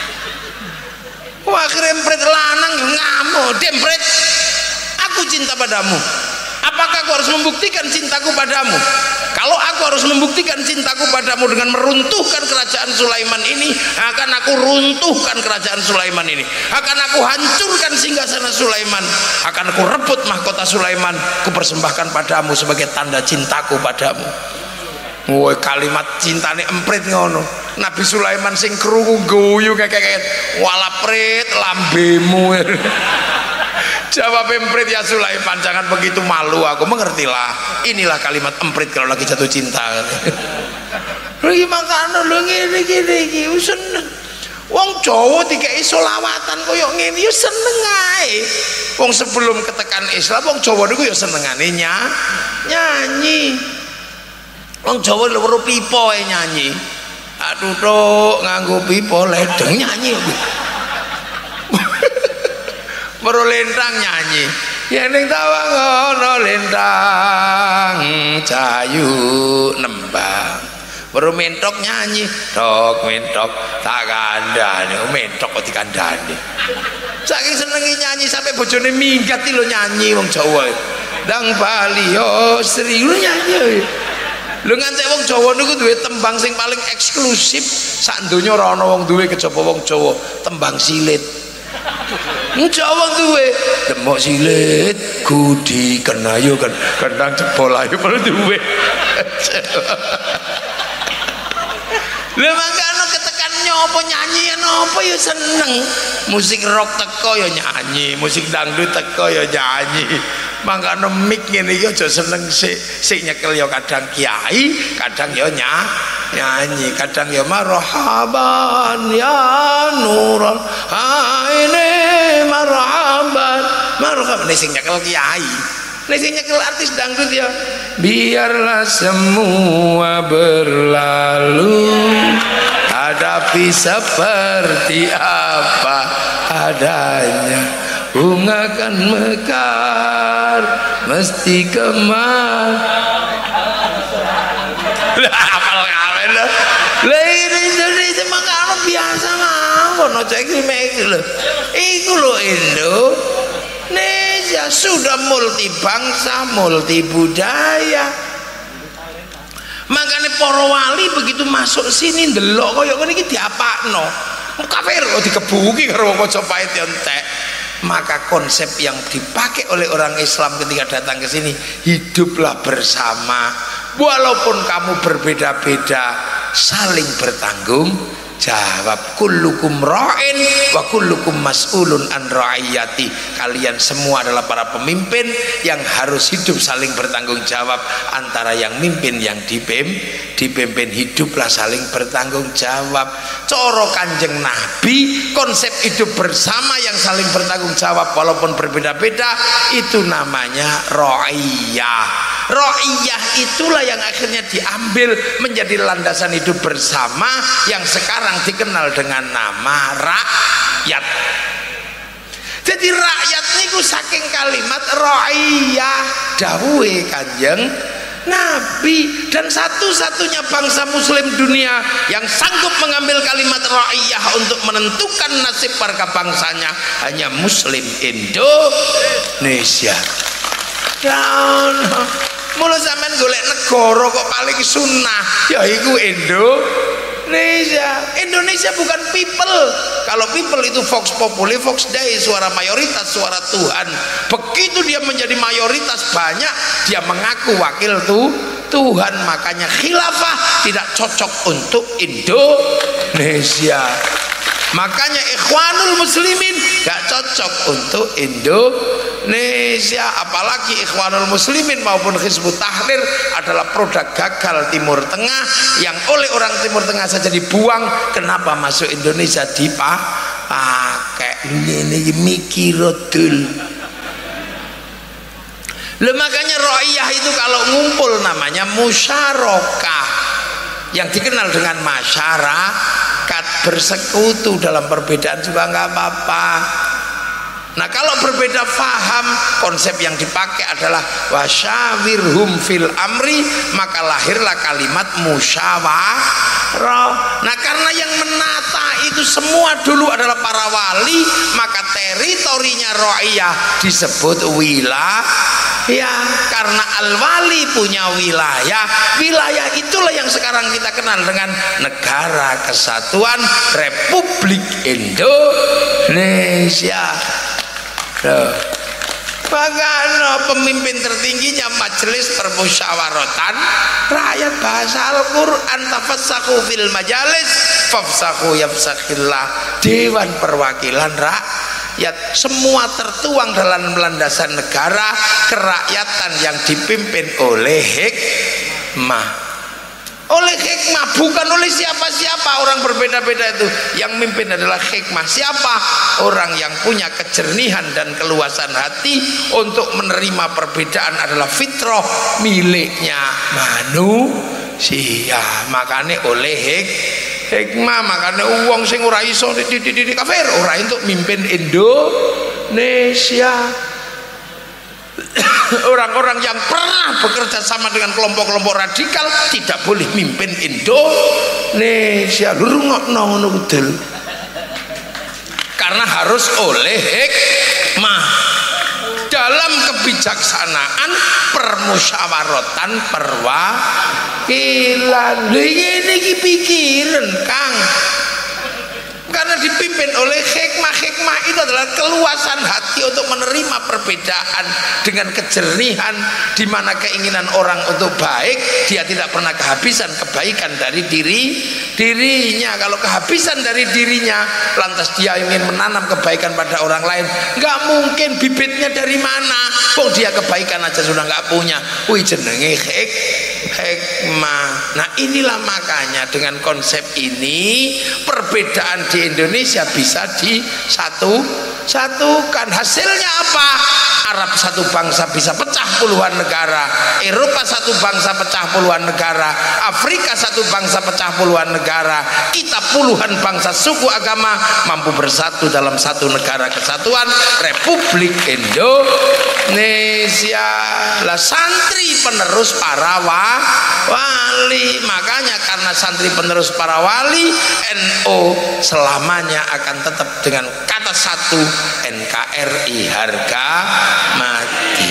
Wah akhirnya empret lanang ngamuk dia empret aku cinta padamu apakah aku harus membuktikan cintaku padamu kalau aku harus membuktikan cintaku padamu dengan meruntuhkan kerajaan Sulaiman ini akan aku runtuhkan kerajaan Sulaiman ini akan aku hancurkan singgasana Sulaiman akan aku rebut mahkota Sulaiman ku persembahkan padamu sebagai tanda cintaku padamu. Woi kalimat cintane emprit ngono Nabi Sulaiman sing krungu guyu kayak wala prit lambemu jawab emprit ya Sulaiman jangan begitu malu aku mengertilah inilah kalimat emprit kalau lagi jatuh cinta lagi makan lu gini seneng wong Jawa dikei selawatan koyo ngene ya seneng ae wong sebelum ketekan Islam wong Jawa niku ya senengane nyanyi wong Jawa loro pipo ae nyanyi aduh tok nganggo pipo ledeng nyanyi baru lintang nyanyi ya ning tawang ana lintang cayu nembang baru mentok nyanyi tok mentok tak kandhani mentok kok dikandhani saking senenge nyanyi sampai bojone minggat lho nyanyi wong Jawa dang bali yo sri lu nyanyi lho ngantek wong Jawa niku duwe tembang sing paling eksklusif sak donya ora ana wong duwe kejaba wong Jawa tembang silit Jawa duwe demok silit kudi kenayu kan kendang jebol ayu perlu duwe lha mangkane ketekan nyopo nyanyi napa ya seneng musik rock teko ya nyanyi musik dangdut teko ya nyanyi mangkane mik ngene iki aja seneng sik nyekel ya kadang kiai, kadang ya nyanyi, kadang ya marhaban ya nurul aine marhaban sing nyekel kiai. Nek sing nyekel artis dangdut ya biarlah semua berlalu, hadapi seperti apa adanya, bunga kan mekar mesti kemar. Apal kawin lho. Lah ini mangkane biasa mawon aja iki lho. Iku lho Indonesia sudah multi bangsa, multi budaya. Makanya para wali begitu masuk sini ndelok kaya ngene iki diapakno. Kafir kok dikebuki karo Majapahit entek. Maka konsep yang dipakai oleh orang Islam ketika datang ke sini, hiduplah bersama walaupun kamu berbeda-beda, saling bertanggung jawab. Kullukum ra'in wa kullukum mas'ulun an ra'iyati. Kalian semua adalah para pemimpin yang harus hidup saling bertanggung jawab antara yang mimpin yang dipimpin. Hiduplah saling bertanggung jawab. Coro Kanjeng Nabi, konsep hidup bersama yang saling bertanggung jawab walaupun berbeda-beda, itu namanya ra'iyah. Ra'iyah itulah yang akhirnya diambil menjadi landasan hidup bersama yang sekarang dikenal dengan nama rakyat. Jadi rakyat niku saking kalimat ra'iyah dawuhe Kanjeng Nabi, dan satu-satunya bangsa muslim dunia yang sanggup mengambil kalimat ra'iyah untuk menentukan nasib warga bangsanya hanya muslim Indonesia. Mula sampean golek negara kok paling sunnah ya iku Indonesia. Indonesia bukan people. Kalau people itu vox populi, vox dei, suara mayoritas, suara Tuhan. Begitu dia menjadi mayoritas banyak, dia mengaku wakil Tuhan. Makanya khilafah tidak cocok untuk Indonesia. Makanya Ikhwanul Muslimin gak cocok untuk Indonesia. Apalagi Ikhwanul Muslimin maupun Hizbut Tahrir adalah produk gagal Timur Tengah yang oleh orang Timur Tengah saja dibuang. Kenapa masuk Indonesia dipakai? Ini mikirodul. Makanya ra'iyah itu kalau ngumpul namanya musyarakah, yang dikenal dengan masyarakat. Bersekutu dalam perbedaan juga nggak apa-apa. Nah kalau berbeda faham, konsep yang dipakai adalah wasyawirhum fil amri, maka lahirlah kalimat musyawarah. Nah karena yang menata itu semua dulu adalah para wali, maka teritorinya ra'iyah disebut wilayah. Karena al-wali punya wilayah itulah yang sekarang kita kenal dengan Negara Kesatuan Republik Indonesia. Bagaimana pemimpin tertingginya Majelis Permusyawaratan Rakyat, bahasa Al-Quran, tafassahu fil majalis fafsahu yafsakhillah, Dewan Perwakilan Rakyat. Semua tertuang dalam landasan negara kerakyatan yang dipimpin oleh hikmah. Oleh hikmah, bukan oleh siapa-siapa. Orang berbeda-beda itu yang mimpin adalah hikmah. Siapa? Orang yang punya kejernihan dan keluasan hati untuk menerima perbedaan adalah fitrah miliknya manusia. Makanya oleh hikmah, makanya uang sing ora iso di kafir, ora untuk mimpin Indonesia. Orang-orang yang pernah bekerja sama dengan kelompok-kelompok radikal tidak boleh mimpin Indonesia. Ngono udel. Karena harus oleh hikmah. Dalam kebijaksanaan permusyawaratan perwakilan. Ini pikiran Kang. Karena dipimpin oleh hikmah. Hikmah itu adalah keluasan hati untuk menerima perbedaan dengan kejernihan, di mana keinginan orang untuk baik, dia tidak pernah kehabisan kebaikan dari dirinya. Kalau kehabisan dari dirinya, lantas dia ingin menanam kebaikan pada orang lain, nggak mungkin. Bibitnya dari mana? Kok dia kebaikan aja sudah nggak punya. Wih, jenenge hikmah. Nah, inilah makanya dengan konsep ini perbedaan di Indonesia bisa disatukan. Hasilnya apa? Arab satu bangsa bisa pecah puluhan negara, Eropa satu bangsa pecah puluhan negara, Afrika satu bangsa pecah puluhan negara, kita puluhan bangsa suku agama mampu bersatu dalam satu negara kesatuan Republik Indonesia. Lah santri penerus para wali. Makanya karena santri penerus para wali, NU selamanya akan tetap dengan kata satu, NKRI harga mati.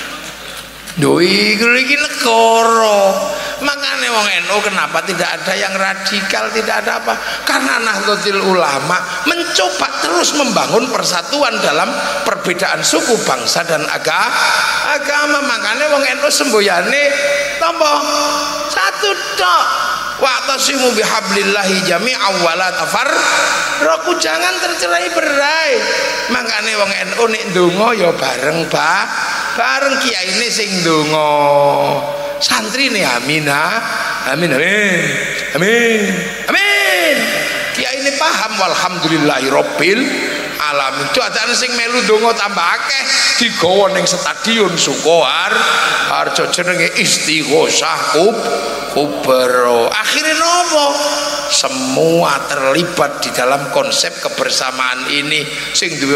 Doi iki negara. Makanya wong NU kenapa tidak ada yang radikal, tidak ada apa? Karena Nahdlatul Ulama mencoba terus membangun persatuan dalam perbedaan suku, bangsa dan agama. Makanya wong NU semboyane tampa satu tok. Wa'tasimu bihablillahi jami'an wa la tafarraqu, jangan tercerai-berai. Makanya wong NU nek ndonga ya bareng bareng kiyaine sing ndonga, santri nih amin amin amin amin amin. Kiai ini paham walhamdulillahi robbil alamin. Itu ada sing melu dongo tambah akeh digawa ning stadion Sukoharjo jenenge Istighosah Kubro. Akhirnya nopo? Semua terlibat di dalam konsep kebersamaan ini. Sing duwe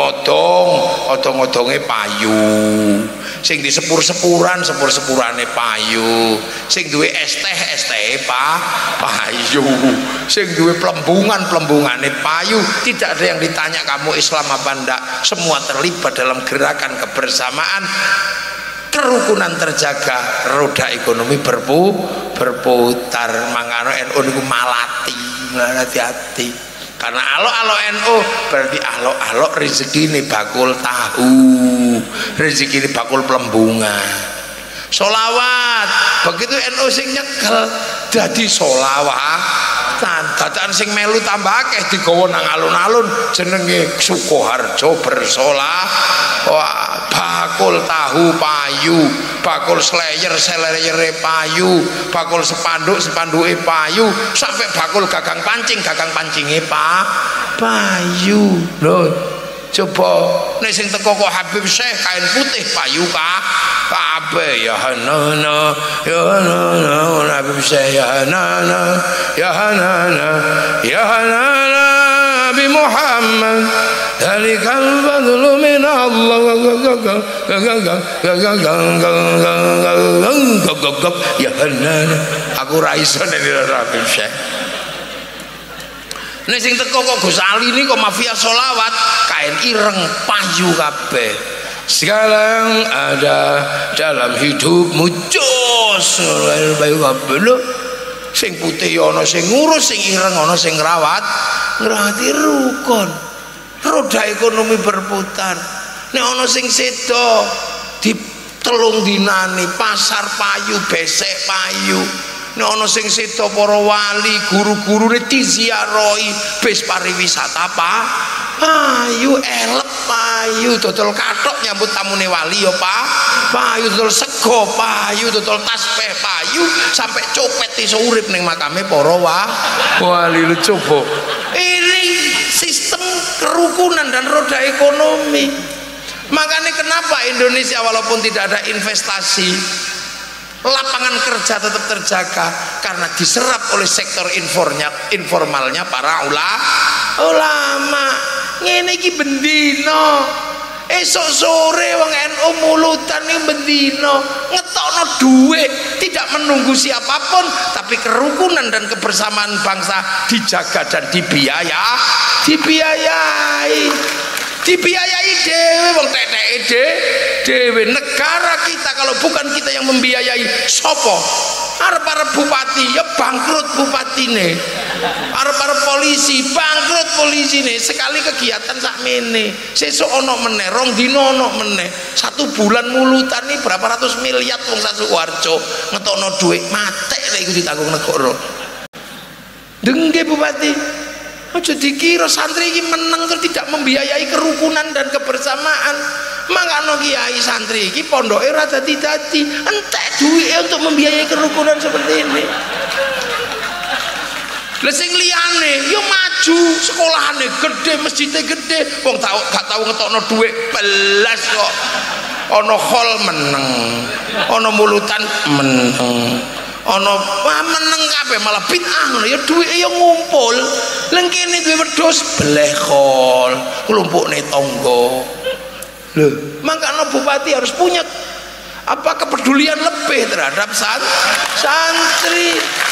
odong-odonge payu, sing di sepurane payu, sing duwe es teh payu, sing duwe plembungane payu. Tidak ada yang ditanya kamu Islam apa ndak, semua terlibat dalam gerakan kebersamaan. Kerukunan terjaga, roda ekonomi berputar. Mangano NU niku malati, hati-hati. Karena alok NU berarti alok rezeki ini bakul tahu, rezeki ini bakul pelembungan. Solawat, begitu NU sing nyekel dadi solawat. Dadaan sing melu tambah akeh digawa nang alun-alun jenenge Sukoharjo bersolawat. Bakul tahu payu, bakul seleyere payu, bakul sepanduke payu, sampai bakul gagang pancinge payu. Lho, coba nek sing teko kok Habib Syekh kain putih payu kabeh ya hanana ya hanana Habib Syekh ya hanana ya hanana ya hanana Nabi Muhammad dalikal fadlu min Allah ya hanana. Aku ra iso nek Habib Syekh. Nek sing teko kok Gus Ali ini kok mafia solawat kain ireng payu kabeh. Segala yang ada dalam hidupmu jos payu kabeh lho. Sing putih ana sing ngurus, sing ireng ana sing ngrawati rukun. Roda ekonomi berputar. Nek ana sing sedo ditelung dinani pasar payu, besek payu. Nek ana sing sedo para wali, guru-gurune diziarahi bis pariwisata payu, elep payu, dodol kathok nyambut tamune wali ya payu, dodol sego payu, dodol tasbih payu, sampai copet iso urip ning makame para wali. Lu coba ini sistem kerukunan dan roda ekonomi. Makanya kenapa Indonesia walaupun tidak ada investasi, lapangan kerja tetap terjaga karena diserap oleh sektor informalnya para ulama. Ngene iki bendino esok sore wong NU mulutan iki bendino ngetokno dhuwit, tidak menunggu siapapun, tapi kerukunan dan kebersamaan bangsa dijaga dan dibiayai dewe wong teteke dewe. Negara kita kalau bukan kita yang membiayai, sopo Arep-arep bupati ya bangkrut bupatine, arep-arep polisi bangkrut polisine. Sekali kegiatan sakmene sesuk ana meneh, rong dina ana meneh, 1 bulan mulutan nih berapa ratus miliar wong Sukoharjo ngetokno dhuwit matek lek iku ditanggung negara. Dengke bupati, aja dikira santri iki meneng terus tidak membiayai kerukunan dan kebersamaan. Mangkano kiai santri iki pondoke ora dadi-dadi, entek duwike untuk membiayai kerukunan seperti ini. Lah sing liyane yo maju, sekolahane gede, masjidnya gede, wong gak tau ngetokno dhuwit belas kok. Ana hall meneng, ana mulutan meneng. Ana meneng kabeh malah bid'ah ngono ya, duwike ya ngumpul. Leng kene duwe wedhus beleh hall, klumpukne tangga. Loh, makanya bupati harus punya apa kepedulian lebih terhadap santri.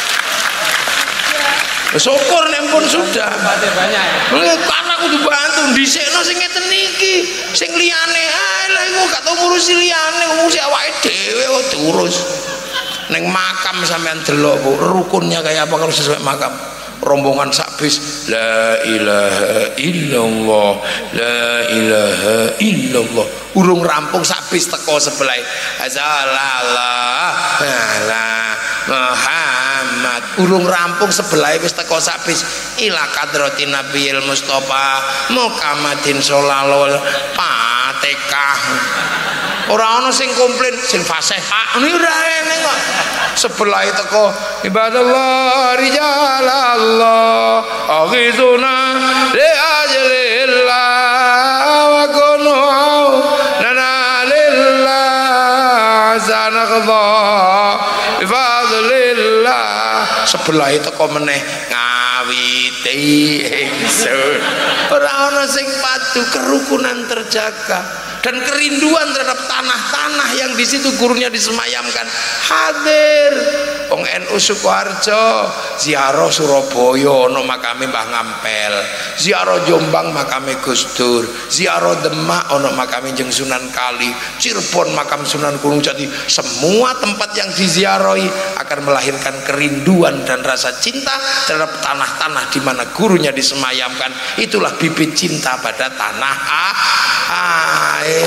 Syukur nek pun sudah. Karena kudu bantu dhisikno sing ngeten iki, sing liyane ae lha iku gak tau ngurusi liyane, ngurusi awake dhewe kok diurus. Ning makam sampean delok Bu, rukunnya kayak apa kalau sesuai makam. Rombongan sakbis la ilaha illallah, la ilaha illallah, urung rampung sakbis teko sebelah sallallahu ala Muhammad, urung rampung sebelah wis teko sakbis ila kadratin nabiyil mustofa muqammadin shollalul fatihah. Ora ana sing komplain, sing fasih Pak niku ora enek kok. Sebelah teko ibadallah rijalallah aghizuna li ajlillah wa kunu lana lillah sanaqdha bifadlillah. Sebelah teko meneh ngawiti ingsun. Ora ana sing padu, kerukunan terjaga. Dan kerinduan terhadap tanah-tanah yang di situ gurunya disemayamkan hadir. Wong NU Sukoharjo ziarah Surabaya ono makame Mbah Ngampel, ziarah Jombang makame Gus Dur, ziarah Demak ono makame Jeng Sunan Kali, Cirebon makam Sunan Gunung Jati. Semua tempat yang diziarahi akan melahirkan kerinduan dan rasa cinta terhadap tanah-tanah di mana gurunya disemayamkan. Itulah bibit cinta pada tanah air.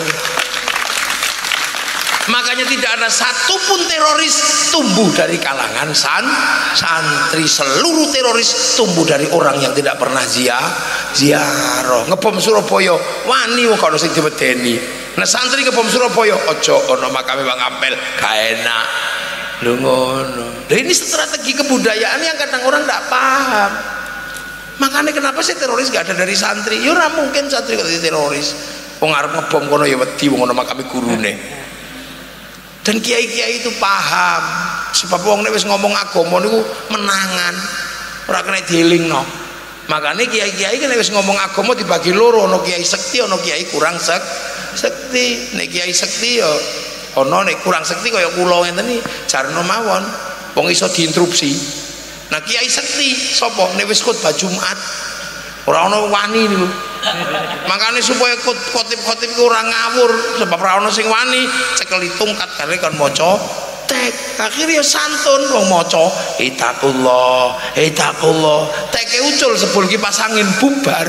Makanya tidak ada satupun teroris tumbuh dari kalangan santri. Seluruh teroris tumbuh dari orang yang tidak pernah ziarah. Ngebom Surabaya wani wong kono sing diwedeni. Nah santri ngebom Surabaya ojo ono makame Bang Ampel gak enak. Lho ngono. Nah, ini strategi kebudayaan yang kadang orang tidak paham. Makanya kenapa sih teroris gak ada dari santri? Ya ora mungkin santri kok jadi teroris. Wong arep ngebom kono ya wedi wong ono makame gurune. Dan kiai-kiai itu paham, sebab wong nek wis ngomong agama niku menangan, ora kena dielingno. Makane kiai-kiai nek wis ngomong agama dibagi loro, ana kiai sekti, ana kiai kurang sekti. Nek kiai sekti ya ana, nek kurang sekti kaya kula ngenten iki jarno mawon, wong iso diinterupsi. Nah kiai sekti sapa? Nek wis khotbah Jumat ora ana wani niku. Makanya supaya khotib-khotib itu orang ngawur, sebab ora ana sing wani cekeli tungkat kare kon maca tek. Akhirnya santun wong maca itakullah, itakullah. Teke ucul sebul kipas angin bubar.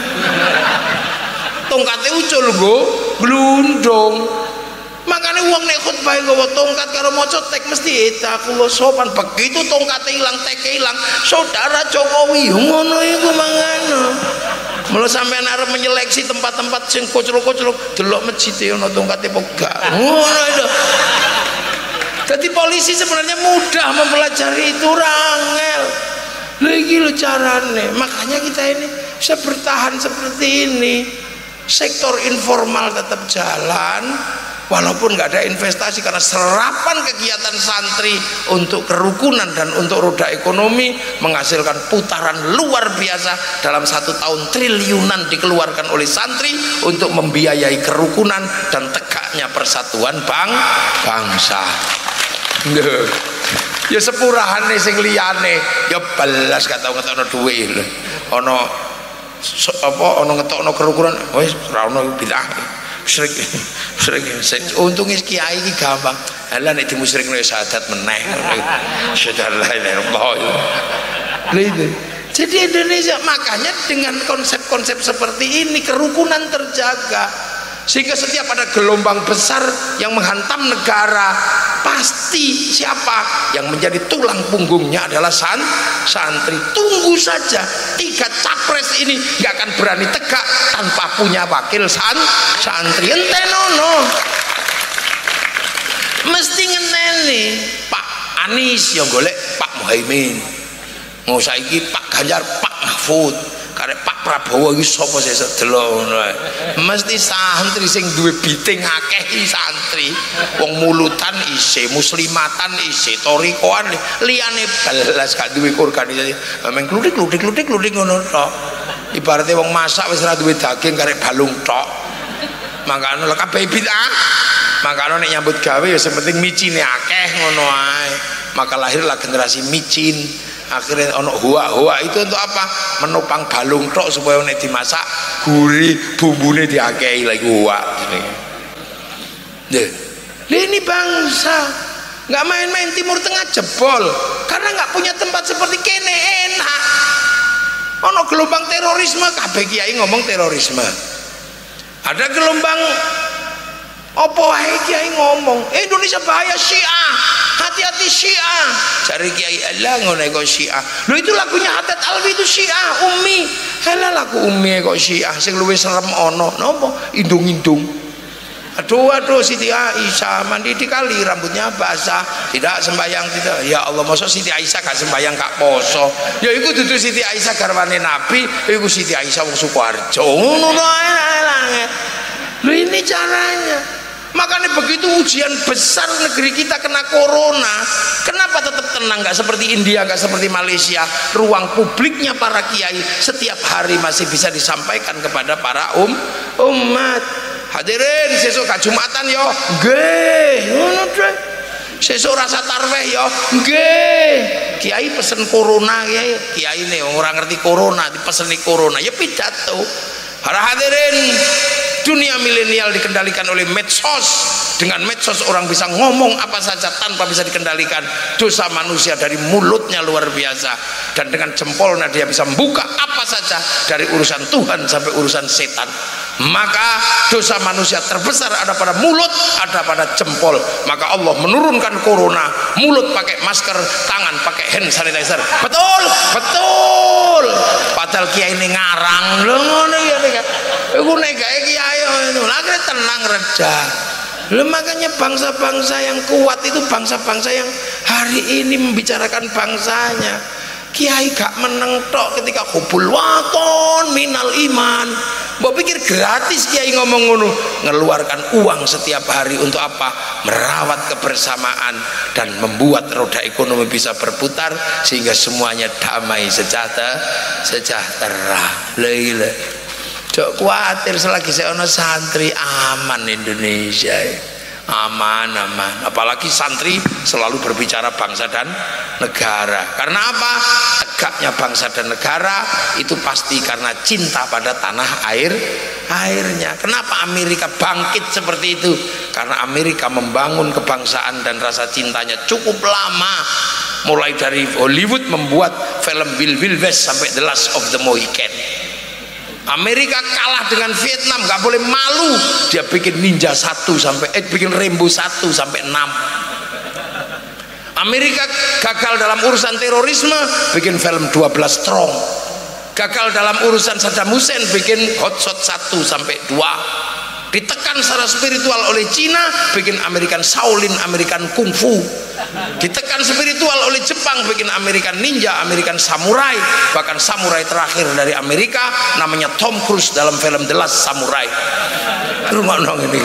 Tungkate ucul nggo glundung. Makanya wong nek khotbah nggawa tongkat karo maca tek mesti itakullah sopan. Begitu tongkate ilang, teke ilang, saudara Jokowi ngono iku mangano. Mula sampean arep menyeleksi tempat-tempat sing koclok-koclok delok masjid e ono tongkate apa gak. Ngono itu. Jadi polisi sebenarnya mudah mempelajari itu, rangel. Lha iki lho carane. Makanya kita ini bisa bertahan seperti ini. Sektor informal tetap jalan walaupun nggak ada investasi, karena serapan kegiatan santri untuk kerukunan dan untuk roda ekonomi menghasilkan putaran luar biasa. Dalam 1 tahun triliunan dikeluarkan oleh santri untuk membiayai kerukunan dan tegaknya persatuan bangsa. Ya sepurahane sing liyane ya belas gak tau ngetokno dhuwit lho. Ana ana ngetokno kerukunan wis ora ono bidah. Srik untungnya kiai iki gampang. Halah nek dimusyrikno syahadat meneh. Syahadalah itu. Jadi Indonesia makanya dengan konsep-konsep seperti ini kerukunan terjaga, sehingga setiap ada gelombang besar yang menghantam negara pasti siapa yang menjadi tulang punggungnya adalah santri. Tunggu saja 3 capres ini nggak akan berani tegak tanpa punya wakil santri. Entenono mesti ngeneni Pak Anies yang golek Pak Muhaimin, mau saiki Pak Ganjar, Pak Mahfud, karek Pak Prabowo iki sapa sih sedelok ngono ae. Mesti santri sing duwe biting akeh iki santri. Wong mulutan isih, muslimatan isih, torikoan liyane belas gak duwe organisasi. Meng klutik ngono tok. Ibarate wong masak wis ora duwe daging karek balung tok. Mangkane lek kabeh bid'ah. Mangkane nek nyambut gawe ya sing penting micine akeh ngono ae. Maka lahirlah generasi micin. Akhirnya ono hoa itu untuk apa? Menopang balung tok supaya nek dimasak gurih, bumbune diakei lagi hoa. Ini bangsa nggak main-main. Timur Tengah jebol karena nggak punya tempat seperti kene enak. Ono gelombang terorisme, kabeh kiai ngomong terorisme. Ada gelombang apa wae kiai ngomong Indonesia bahaya Syiah, hati-hati Syiah. Cari kiai Allah ngono kok Syiah. Lho itu lagunya Haddad Alwi itu Syiah, Ummi. Halah lagu Ummi kok Syiah sing luwih serem ono. Napa? Indung-indung. Aduh Siti Aisyah mandi di kali rambutnya basah, tidak sembahyang tidak. Ya Allah, masa Siti Aisyah gak sembahyang gak poso? Ya iku dudu Siti Aisyah garwane Nabi, iku Siti Aisyah wong Sukoharjo. Ngono ae. Lho ini caranya. Makanya begitu ujian besar negeri kita kena corona, kenapa tetap tenang? Nggak seperti India, nggak seperti Malaysia. Ruang publiknya para kiai setiap hari masih bisa disampaikan kepada para umat. Hadirin sesuk ka Jumatan yo nggih ngono deh. Sesuk rasa tarweh yo nggih. Kiai pesen corona kiai ne ora ngerti corona dipeseni corona ya pidato. Para hadirin, dunia milenial dikendalikan oleh medsos. Dengan medsos orang bisa ngomong apa saja tanpa bisa dikendalikan. Dosa manusia dari mulutnya luar biasa, dan dengan jempolnya dia bisa membuka apa saja dari urusan Tuhan sampai urusan setan. Maka dosa manusia terbesar ada pada mulut, ada pada jempol. Maka Allah menurunkan corona, mulut pakai masker, tangan pakai hand sanitizer. Betul. Padahal kiai ini ngarang lho ngono ya nek. Iku nek gawe kiai ngono, akhirnya tenang reda. Lho makanya bangsa-bangsa yang kuat itu bangsa-bangsa yang hari ini membicarakan bangsanya. Kiai gak meneng tok ketika hubul waton minal iman. Mbok pikir gratis kiai ngomong ngono, ngeluarkan uang setiap hari untuk apa? Merawat kebersamaan dan membuat roda ekonomi bisa berputar sehingga semuanya damai sejahtera. Leile. Jok kuatir selagi saya ono santri aman Indonesia. Aman. Apalagi santri selalu berbicara bangsa dan negara. Karena apa? Tegaknya bangsa dan negara itu pasti karena cinta pada tanah airnya. Kenapa Amerika bangkit seperti itu? Karena Amerika membangun kebangsaan dan rasa cintanya cukup lama. Mulai dari Hollywood membuat film Wild Wild West sampai The Last of the Mohican. Amerika kalah dengan Vietnam, gak boleh malu, dia bikin Ninja 1 sampai bikin Rambo 1 sampai 6. Amerika gagal dalam urusan terorisme, bikin film 12 Strong. Gagal dalam urusan Saddam Hussein, bikin Hot Shot 1 sampai 2. Ditekan secara spiritual oleh Cina, bikin American Shaolin, American Kung Fu. Ditekan spiritual oleh Jepang, bikin American Ninja, American Samurai. Bahkan samurai terakhir dari Amerika namanya Tom Cruise dalam film The Last Samurai. Rumah nong ini.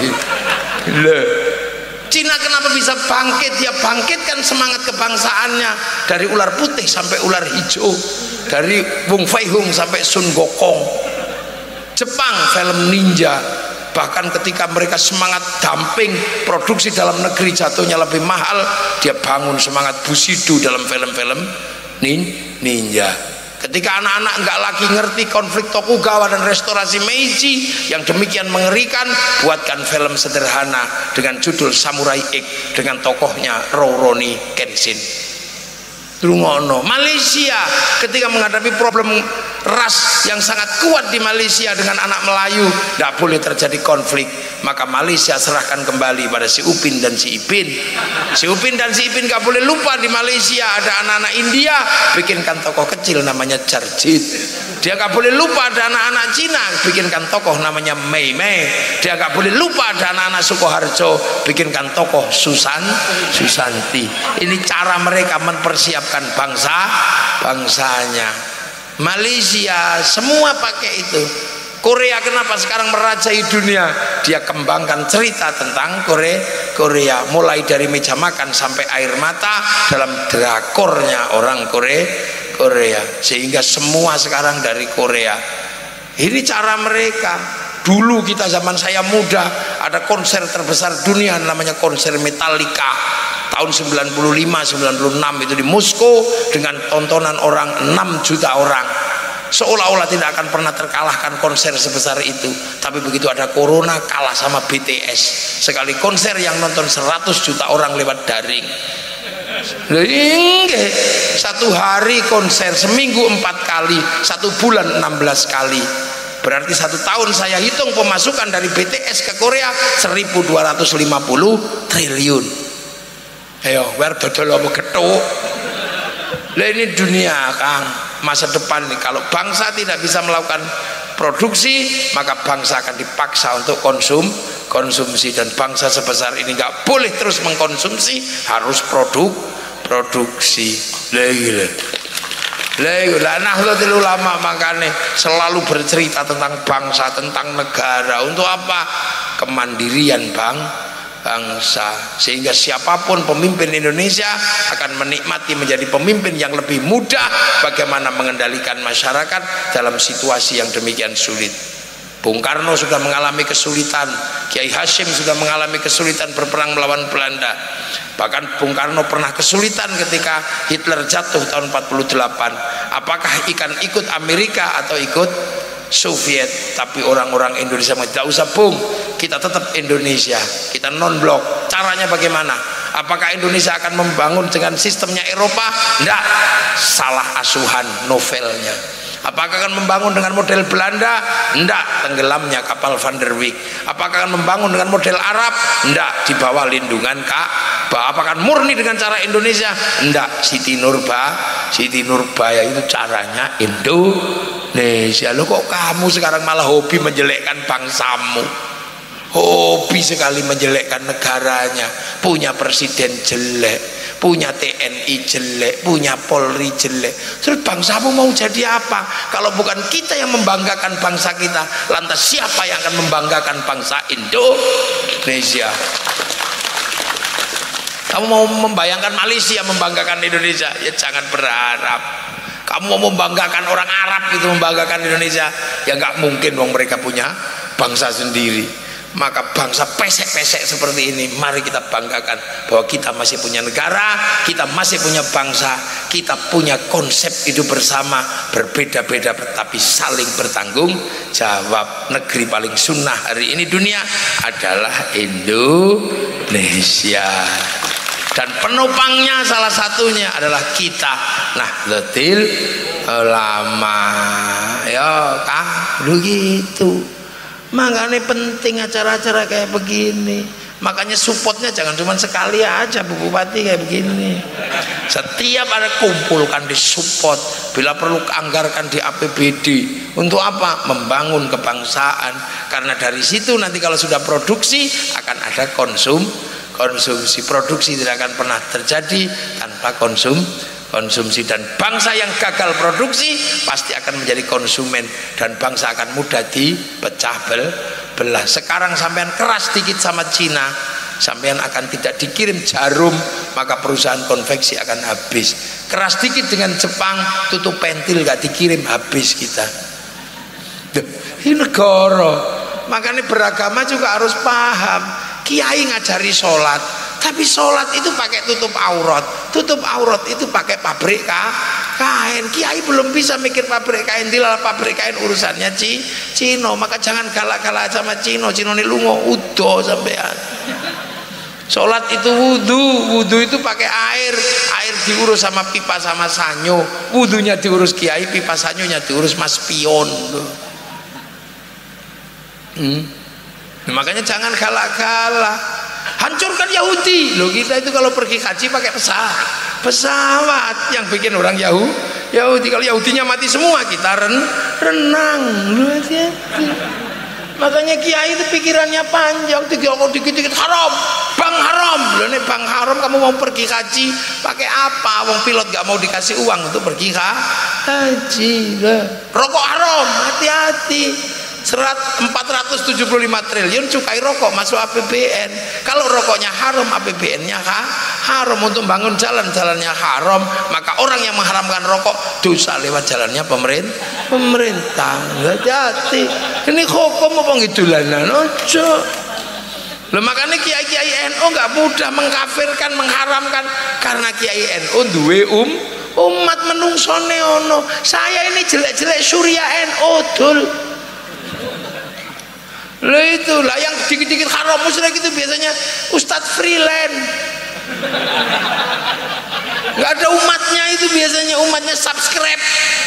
Cina kenapa bisa bangkit? Dia bangkitkan semangat kebangsaannya dari ular putih sampai ular hijau, dari Wong Fei Hung sampai Sun Gokong. Jepang film ninja. Bahkan ketika mereka semangat dumping produksi dalam negeri jatuhnya lebih mahal, dia bangun semangat Bushido dalam film-film ninja. Ketika anak-anak nggak lagi ngerti konflik Tokugawa dan restorasi Meiji yang demikian mengerikan, buatkan film sederhana dengan judul Samurai X dengan tokohnya Rurouni Kenshin. Rungono. Malaysia ketika menghadapi problem ras yang sangat kuat di Malaysia dengan anak Melayu, tidak boleh terjadi konflik, maka Malaysia serahkan kembali pada si Upin dan si Ipin. Si Upin dan si Ipin gak boleh lupa di Malaysia ada anak-anak India, bikinkan tokoh kecil namanya Jarjit. Dia gak boleh lupa ada anak-anak Cina, bikinkan tokoh namanya Mei Mei. Dia gak boleh lupa ada anak-anak Sukoharjo, bikinkan tokoh Susanti. Ini cara mereka mempersiapkan bangsanya. Malaysia semua pakai itu. Korea kenapa sekarang merajai dunia? Dia kembangkan cerita tentang Korea, mulai dari meja makan sampai air mata dalam drakornya orang Korea, sehingga semua sekarang dari Korea. Ini cara mereka. Dulu kita zaman saya muda ada konser terbesar dunia namanya konser Metallica tahun 95-96 itu di Moskow dengan tontonan orang 6 juta orang. Seolah-olah tidak akan pernah terkalahkan konser sebesar itu, tapi begitu ada corona kalah sama BTS. Sekali konser yang nonton 100 juta orang lewat daring. Satu hari konser, seminggu 4 kali, 1 bulan 16 kali. Berarti 1 tahun saya hitung pemasukan dari BTS ke Korea 1.250 triliun. Ayo, biar dodol apa getuk. Lah ini dunia, Kang. Masa depan nih, kalau bangsa tidak bisa melakukan produksi, maka bangsa akan dipaksa untuk konsumsi, dan bangsa sebesar ini nggak boleh terus mengkonsumsi, harus produksi. Nahdlatul Ulama makanya selalu bercerita tentang bangsa, tentang negara. Untuk apa? Kemandirian bangsa, sehingga siapapun pemimpin Indonesia akan menikmati menjadi pemimpin yang lebih mudah bagaimana mengendalikan masyarakat dalam situasi yang demikian sulit. Bung Karno sudah mengalami kesulitan, Kiai Hashim sudah mengalami kesulitan berperang melawan Belanda. Bahkan Bung Karno pernah kesulitan ketika Hitler jatuh tahun 48. Apakah ikut Amerika atau ikut Soviet? Tapi orang-orang Indonesia tidak usah Bung, kita tetap Indonesia, kita non blok. Caranya bagaimana? Apakah Indonesia akan membangun dengan sistemnya Eropa? Tidak, salah asuhan novelnya. Apakah akan membangun dengan model Belanda? Tidak, tenggelamnya kapal Van der Wijk. Apakah akan membangun dengan model Arab? Tidak, di bawah lindungan Ka'bah. Apakah murni dengan cara Indonesia? Tidak, Siti Nurbaya itu caranya Indonesia. Loh, kok kamu sekarang malah hobi menjelekkan bangsamu? Hobi sekali menjelekkan negaranya. Punya presiden jelek, punya TNI jelek, punya Polri jelek. Terus bangsamu mau jadi apa? Kalau bukan kita yang membanggakan bangsa kita, lantas siapa yang akan membanggakan bangsa Indonesia? Kamu mau membayangkan Malaysia membanggakan Indonesia? Ya jangan berharap. Kamu mau membanggakan orang Arab itu membanggakan Indonesia? Ya nggak mungkin, dong, mereka punya bangsa sendiri. Maka bangsa pesek-pesek seperti ini, mari kita banggakan bahwa kita masih punya negara, kita masih punya bangsa, kita punya konsep hidup bersama, berbeda-beda tetapi saling bertanggung jawab. Negeri paling sunnah hari ini dunia adalah Indonesia, dan penopangnya salah satunya adalah kita, Nahdlatul Ulama. Ya Kang, begitu. Makanya penting acara-acara kayak begini. Makanya supportnya jangan cuma sekali aja Bu Bupati kayak begini. Setiap ada kumpulkan di support, bila perlu anggarkan di APBD. Untuk apa? Membangun kebangsaan. Karena dari situ nanti kalau sudah produksi akan ada konsumsi. Produksi tidak akan pernah terjadi tanpa konsumsi, dan bangsa yang gagal produksi pasti akan menjadi konsumen, dan bangsa akan mudah dipecah belah. Sekarang sampean keras dikit sama Cina, sampean akan tidak dikirim jarum, maka perusahaan konveksi akan habis. Keras dikit dengan Jepang, tutup pentil gak dikirim, habis kita. Ini negara. Makanya beragama juga harus paham. Kiai ngajari sholat, tapi sholat itu pakai tutup aurat itu pakai pabrik kain. Kiai belum bisa mikir pabrik kain, dilal pabrik kain urusannya Cino. Maka jangan galak-galak sama Cino ini lungo udo sampean. Sholat itu wudhu itu pakai air diurus sama pipa sama sanyo, wudhunya diurus kiai, pipa sanyonya diurus Mas Pion. Makanya jangan galak-galak. Hancurkan Yahudi loh, kita itu kalau pergi haji pakai pesawat yang bikin orang Yahudi. Kalau Yahudinya mati semua kita renang loh, hati-hati. Makanya kiai itu pikirannya panjang, dikit-dikit haram, bang haram loh, nih bang haram kamu mau pergi haji pakai apa? Wong pilot gak mau dikasih uang untuk pergi haji loh. Rokok haram, hati-hati. 475 triliun cukai rokok masuk APBN. Kalau rokoknya haram, APBN-nya haram. Untuk bangun jalan-jalannya haram, maka orang yang mengharamkan rokok dosa lewat jalannya pemerintah. Hati-hati. Ini hukum apa ngidulanan ojo. Loh, makanya kiai-kiai NU nggak mudah mengkafirkan, mengharamkan, karena kiai NU duwe umat menungsone ono. Saya ini jelek-jelek Surya NU dul. Loh itulah yang dikit-dikit haram musyrik itu biasanya Ustadz freelance. Nggak ada umatnya, itu biasanya umatnya subscribe.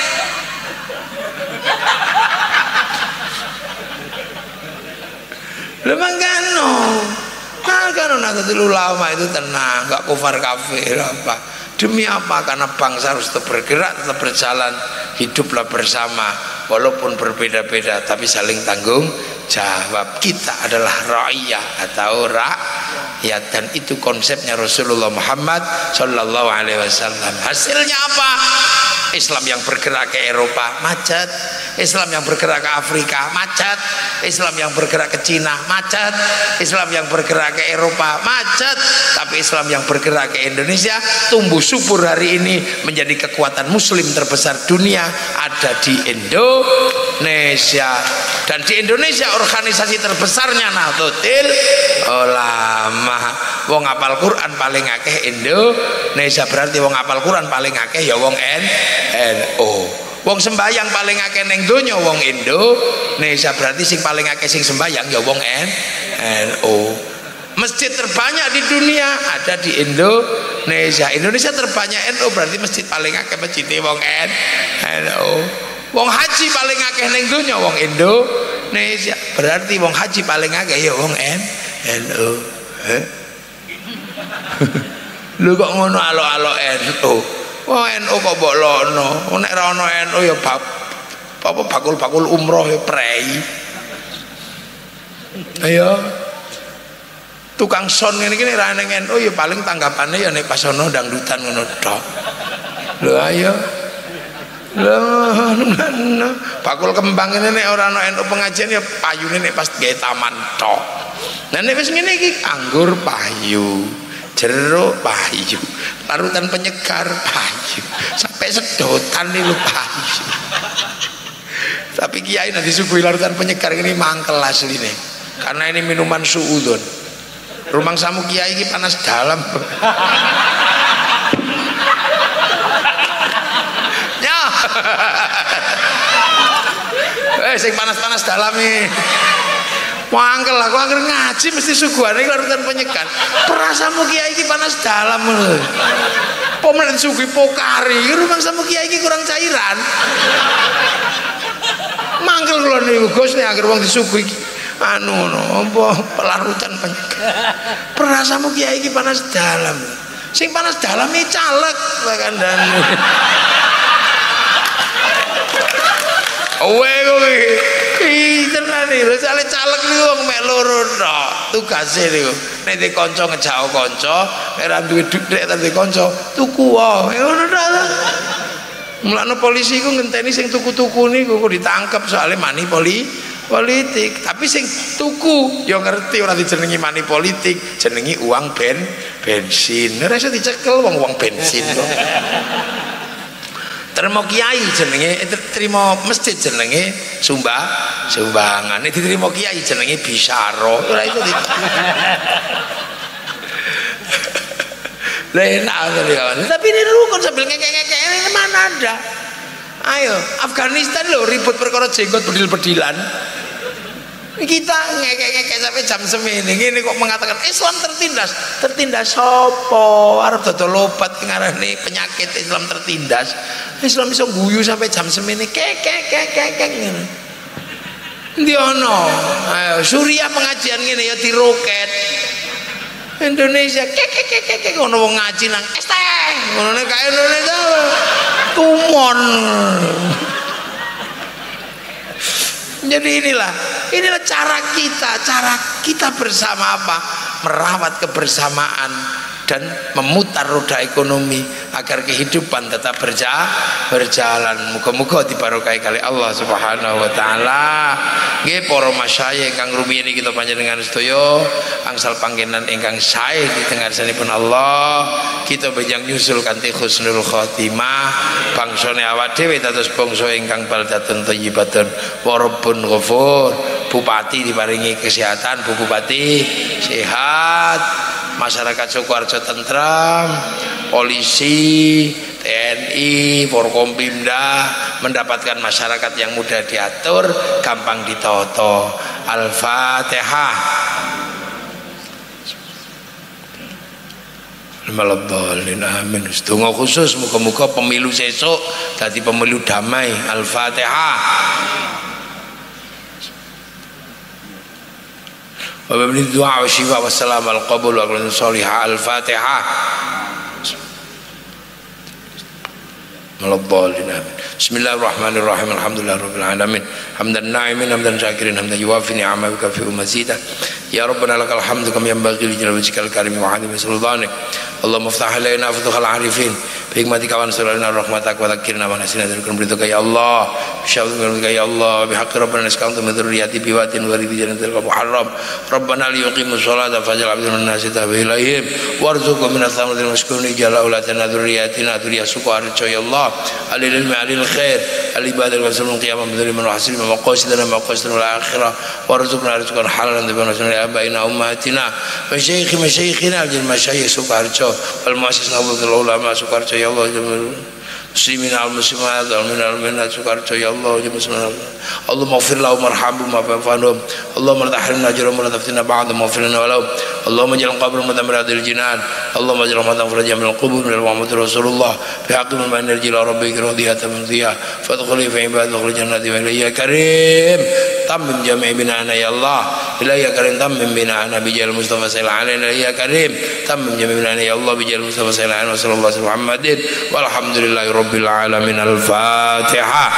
Kan Nahdlatul Ulama itu tenang, nggak kufar kafir apa. Demi apa? Karena bangsa harus tetap bergerak, tetap berjalan. Hiduplah bersama, walaupun berbeda-beda, tapi saling tanggung jawab. Kita adalah ra'iyah atau rakyat, dan itu konsepnya Rasulullah Muhammad Sallallahu Alaihi Wasallam. Hasilnya apa? Islam yang bergerak ke Eropa macet, Islam yang bergerak ke Afrika macet, Islam yang bergerak ke Cina macet, Islam yang bergerak ke Eropa macet, tapi Islam yang bergerak ke Indonesia tumbuh subur hari ini menjadi kekuatan muslim terbesar dunia ada di Indonesia. Dan di Indonesia organisasi terbesarnya Nahdlatul Ulama. Wong apal Quran paling akeh Indonesia, berarti wong apal Quran paling akeh ya wong NU. Wong sembayang paling akeh ning donya wong Indonesia, berarti sing paling akeh sing sembayang ya wong NU. Masjid terbanyak di dunia ada di Indonesia. Indonesia terbanyak NU, berarti masjid paling akeh masjid wong NU. Wong haji paling akeh ning donya wong Indonesia, berarti wong haji paling akeh ya wong NU. Lu kok ngono alo-alo NU? Wah, NU kok mbok lono. Nek ra ono NU ya apa bakul-bakul umroh ya prei. Ayo. Tukang son ngene iki nek ra ning NU ya paling tanggapane ya nek pas ono dangdutan ngono tok. Lho ayo. Lho, bakul kembang ini nek ora ana NU pengajian ya payune nek pas gawe taman tok. Nah nek wis ngene iki anggur payu, jeruk payu, larutan penyegar payu, sampai sedotan nih lu payu. Tapi kiai nanti disuguhi larutan penyegar ini mangkel asline, karena ini minuman suudon. Rumang samu kiai ini panas dalam. Sing panas-panas dalam nih. Wangkel aku akhir ngaji mesti suguhane larutan penyegar. Perasamu kiai iki panas dalam lho. Pemen sugih pokari, rumang samu kiai iki kurang cairan. Mangkel kula niku Gus nek akhir wong disuguhi anu apa larutan penyegar. Perasamu kiai iki panas dalam. Sing panas dalam iki caleg kandhane. Kowe tenan iki lho caleg niku wong mek loro tok tugase niku nek di kanca ngejak kanca nek ra duwe dhuwit ta di kanca tuku wae ngono tok. Mulane polisi iku ngenteni sing tuku-tuku niku kok ditangkep soalnya mani politik, tapi sing tuku ya ngerti ora dijenengi mani politik, jenengi uang bensin. Ora iso dicekel wong bensin kok. Terima kiai jenenge, terima masjid jenenge sumbangan. Nek diterima kiai jenenge bisyaro. Ora itu. Tapi ini rukun sambil ngekek-ngekek ini mana ada. Ayo, Afghanistan loh ribut perkara jenggot bedil-bedilan. Kita ngekek-ngekek sampai jam semini. Ini kok mengatakan Islam tertindas. Tertindas sopo? Arep dodol obat ngarani penyakit Islam tertindas. Islam iso guyu sampai jam semini. Kek ngene. Ndi ono? Ayo, Suriah pengajian ngene ya diroket. Indonesia kek ngono wong ngaji nang ST ngono nek kae Indonesia tumon. Jadi inilah cara kita bersama apa? Merawat kebersamaan dan memutar roda ekonomi agar kehidupan tetap berjalan. Muga-muga dibarokahi kali Allah Subhanahu wa taala. Nggih para masyayikh ingkang rumiyin kita panjenengan sedaya angsal panggenan ingkang sae ditengarsanipun Allah, kita benjang nyusul kanthi husnul khotimah. Bangsane awak dhewe dados bangsa ingkang baldatun thayyibatun wa rabbun ghafur. Bupati diparingi kesehatan, Bu Bupati sehat, masyarakat Sukoharjo tentram, polisi, TNI, Forkompimda mendapatkan masyarakat yang mudah diatur, gampang ditoto. Al-Fatihah. Amin. Sedonga khusus muga-muga pemilu sesuk dadi pemilu damai. Al-Fatihah. Wabillahi du'a wa syifa wa salam al qabul wa aqlan salihah. Al-Fatihah. Bismillahirrahmanirrahim. Alhamdulillahirabbil alamin. Hamdan na'imin hamdan syakirin hamdan yuwafi ni'amaka fi mazidah. Ya Rabbana lakal hamdu kama yanbaghi li jalali wajhikal karim wa 'azimi sultanik. Allahumma iftah alaina futuhal arifin bi hikmatika wa ansurna rahmatak wa dhakkirna wa nasina dzikran berituka ya Allah. Bisyauqika ya Allah bi haqqi rabbana naskantu min dzurriyyati bi watin wa ridhi jannatil muharram. Rabbana liyuqimus sholata faj'al abdana nasita wa ilaihim warzuqhum min ath-thamaratil mashkurina jalla ulatana dzurriyyatina dzurriyyah Sukoharjo ya Allah. Alil ilmi alil khair al ibadah wa sallallahu qiyamah bidhari man hasil ma qasidana ma qasidana al akhirah warzuqna rizqan halalan tayyiban wa abaina ummatina wa masyayikhina al masyayikh Sukoharjo wal muassis Nahdlatul Ulama Sukoharjo ya Allah muslimin al muslimat al minat Sukoharjo ya Allah Allahumma ighfir lahum warhamhum wa fa'anhum Allahumma la tahrimna ajrahum wa la taftina ba'dahum waghfir lana wa lahum Allahumma ij'al qabrahum mutamarradil jinan Allahumma ij'al rahmatan farajan min al-qubur min Muhammad Rasulullah bihaqqi man narji ila rabbika radiyatan mardiyah fadkhuli fi ibadil jannati wa ya karim tammim jami' binana ya Allah ya karim tammim binana bi jal Mustafa sallallahu alaihi ya karim tammim jami' binana ya Allah bi jal Mustafa sallallahu alaihi wasallam Muhammadin walhamdulillahi rabbil alamin. Al-Fatihah.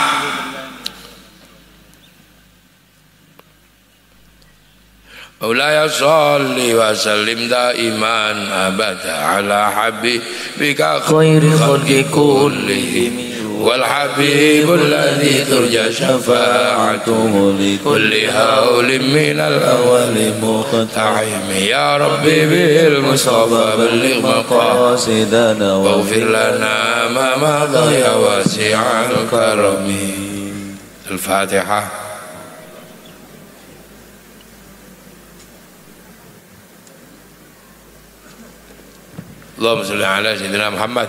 Maulaya sholli wa sallim daiman abada ala habibika khairi khalqi kullihim wal habibul ladzi turja syafa'atuhu li kulli haulin minal awwali muqta'im ya rabbi bil mustafa balligh maqasidana waghfir lana ma madha ya wasi'al karami. Al-Fatihah. Allahumma shalli ala sayyidina Muhammad.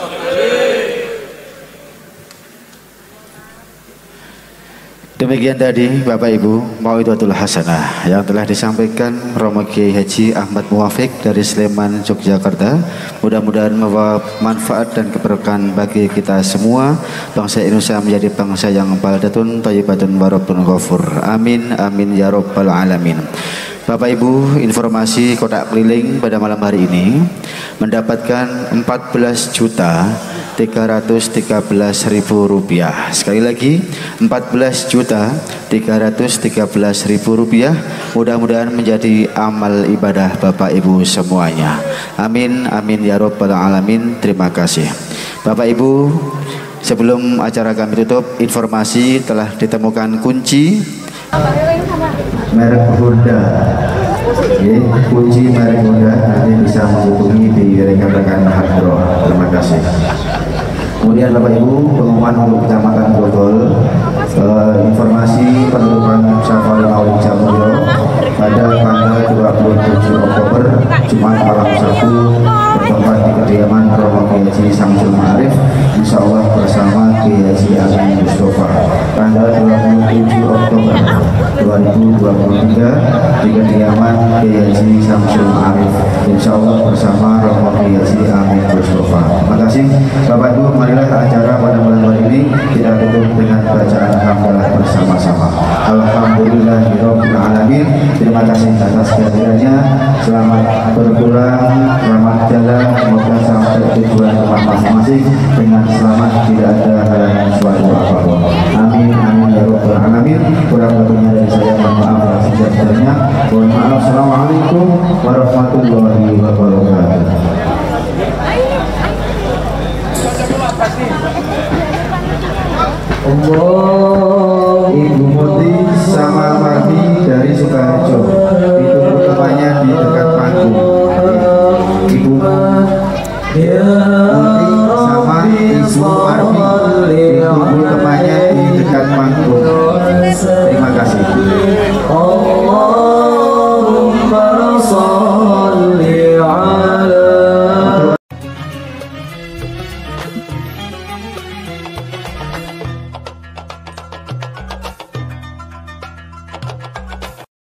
Demikian tadi Bapak Ibu Mau'idatul Hasanah yang telah disampaikan Romo Kiai Haji Ahmad Muwafiq dari Sleman, Yogyakarta. Mudah-mudahan membawa manfaat dan keberkahan bagi kita semua. Bangsa Indonesia menjadi bangsa yang baldatun thayyibatun wa rabbun ghafur. Amin amin ya rabbal alamin. Bapak Ibu, informasi kotak keliling pada malam hari ini mendapatkan 14.313.000 rupiah. Sekali lagi 14.313.000 rupiah. Mudah-mudahan menjadi amal ibadah Bapak Ibu semuanya. Amin amin ya rabbal alamin. Terima kasih Bapak Ibu. Sebelum acara kami tutup, informasi telah ditemukan kunci merek Honda. Kunci merek Honda nanti bisa menghubungi di rekan-rekan Hadro. Terima kasih. Kemudian Bapak Ibu, pengumuman untuk Kecamatan Grogol, informasi penutupan Safari Maulid Jamulyo pada tanggal 27 Oktober Jumat malam Sabtu bertempat di kediaman Kiai Haji Samsul Arif, insya Allah bersama Romo Kiai Haji Amin Mustafa. Terima kasih Bapak Ibu, marilah acara pada malam hari ini kita tutup dengan bacaan hamdalah bersama-sama. Alhamdulillahirabbil alamin. Terima kasih atas kehadirannya. Selamat berpulang, selamat jalan, semoga sampai tujuan tempat masing-masing dengan selamat, tidak ada halangan suatu apapun. Amin amin ya rabbal alamin. Kurang lebihnya dari saya mohon maaf yang sejatinya. Mohon maaf. Assalamualaikum warahmatullahi wabarakatuh. Allah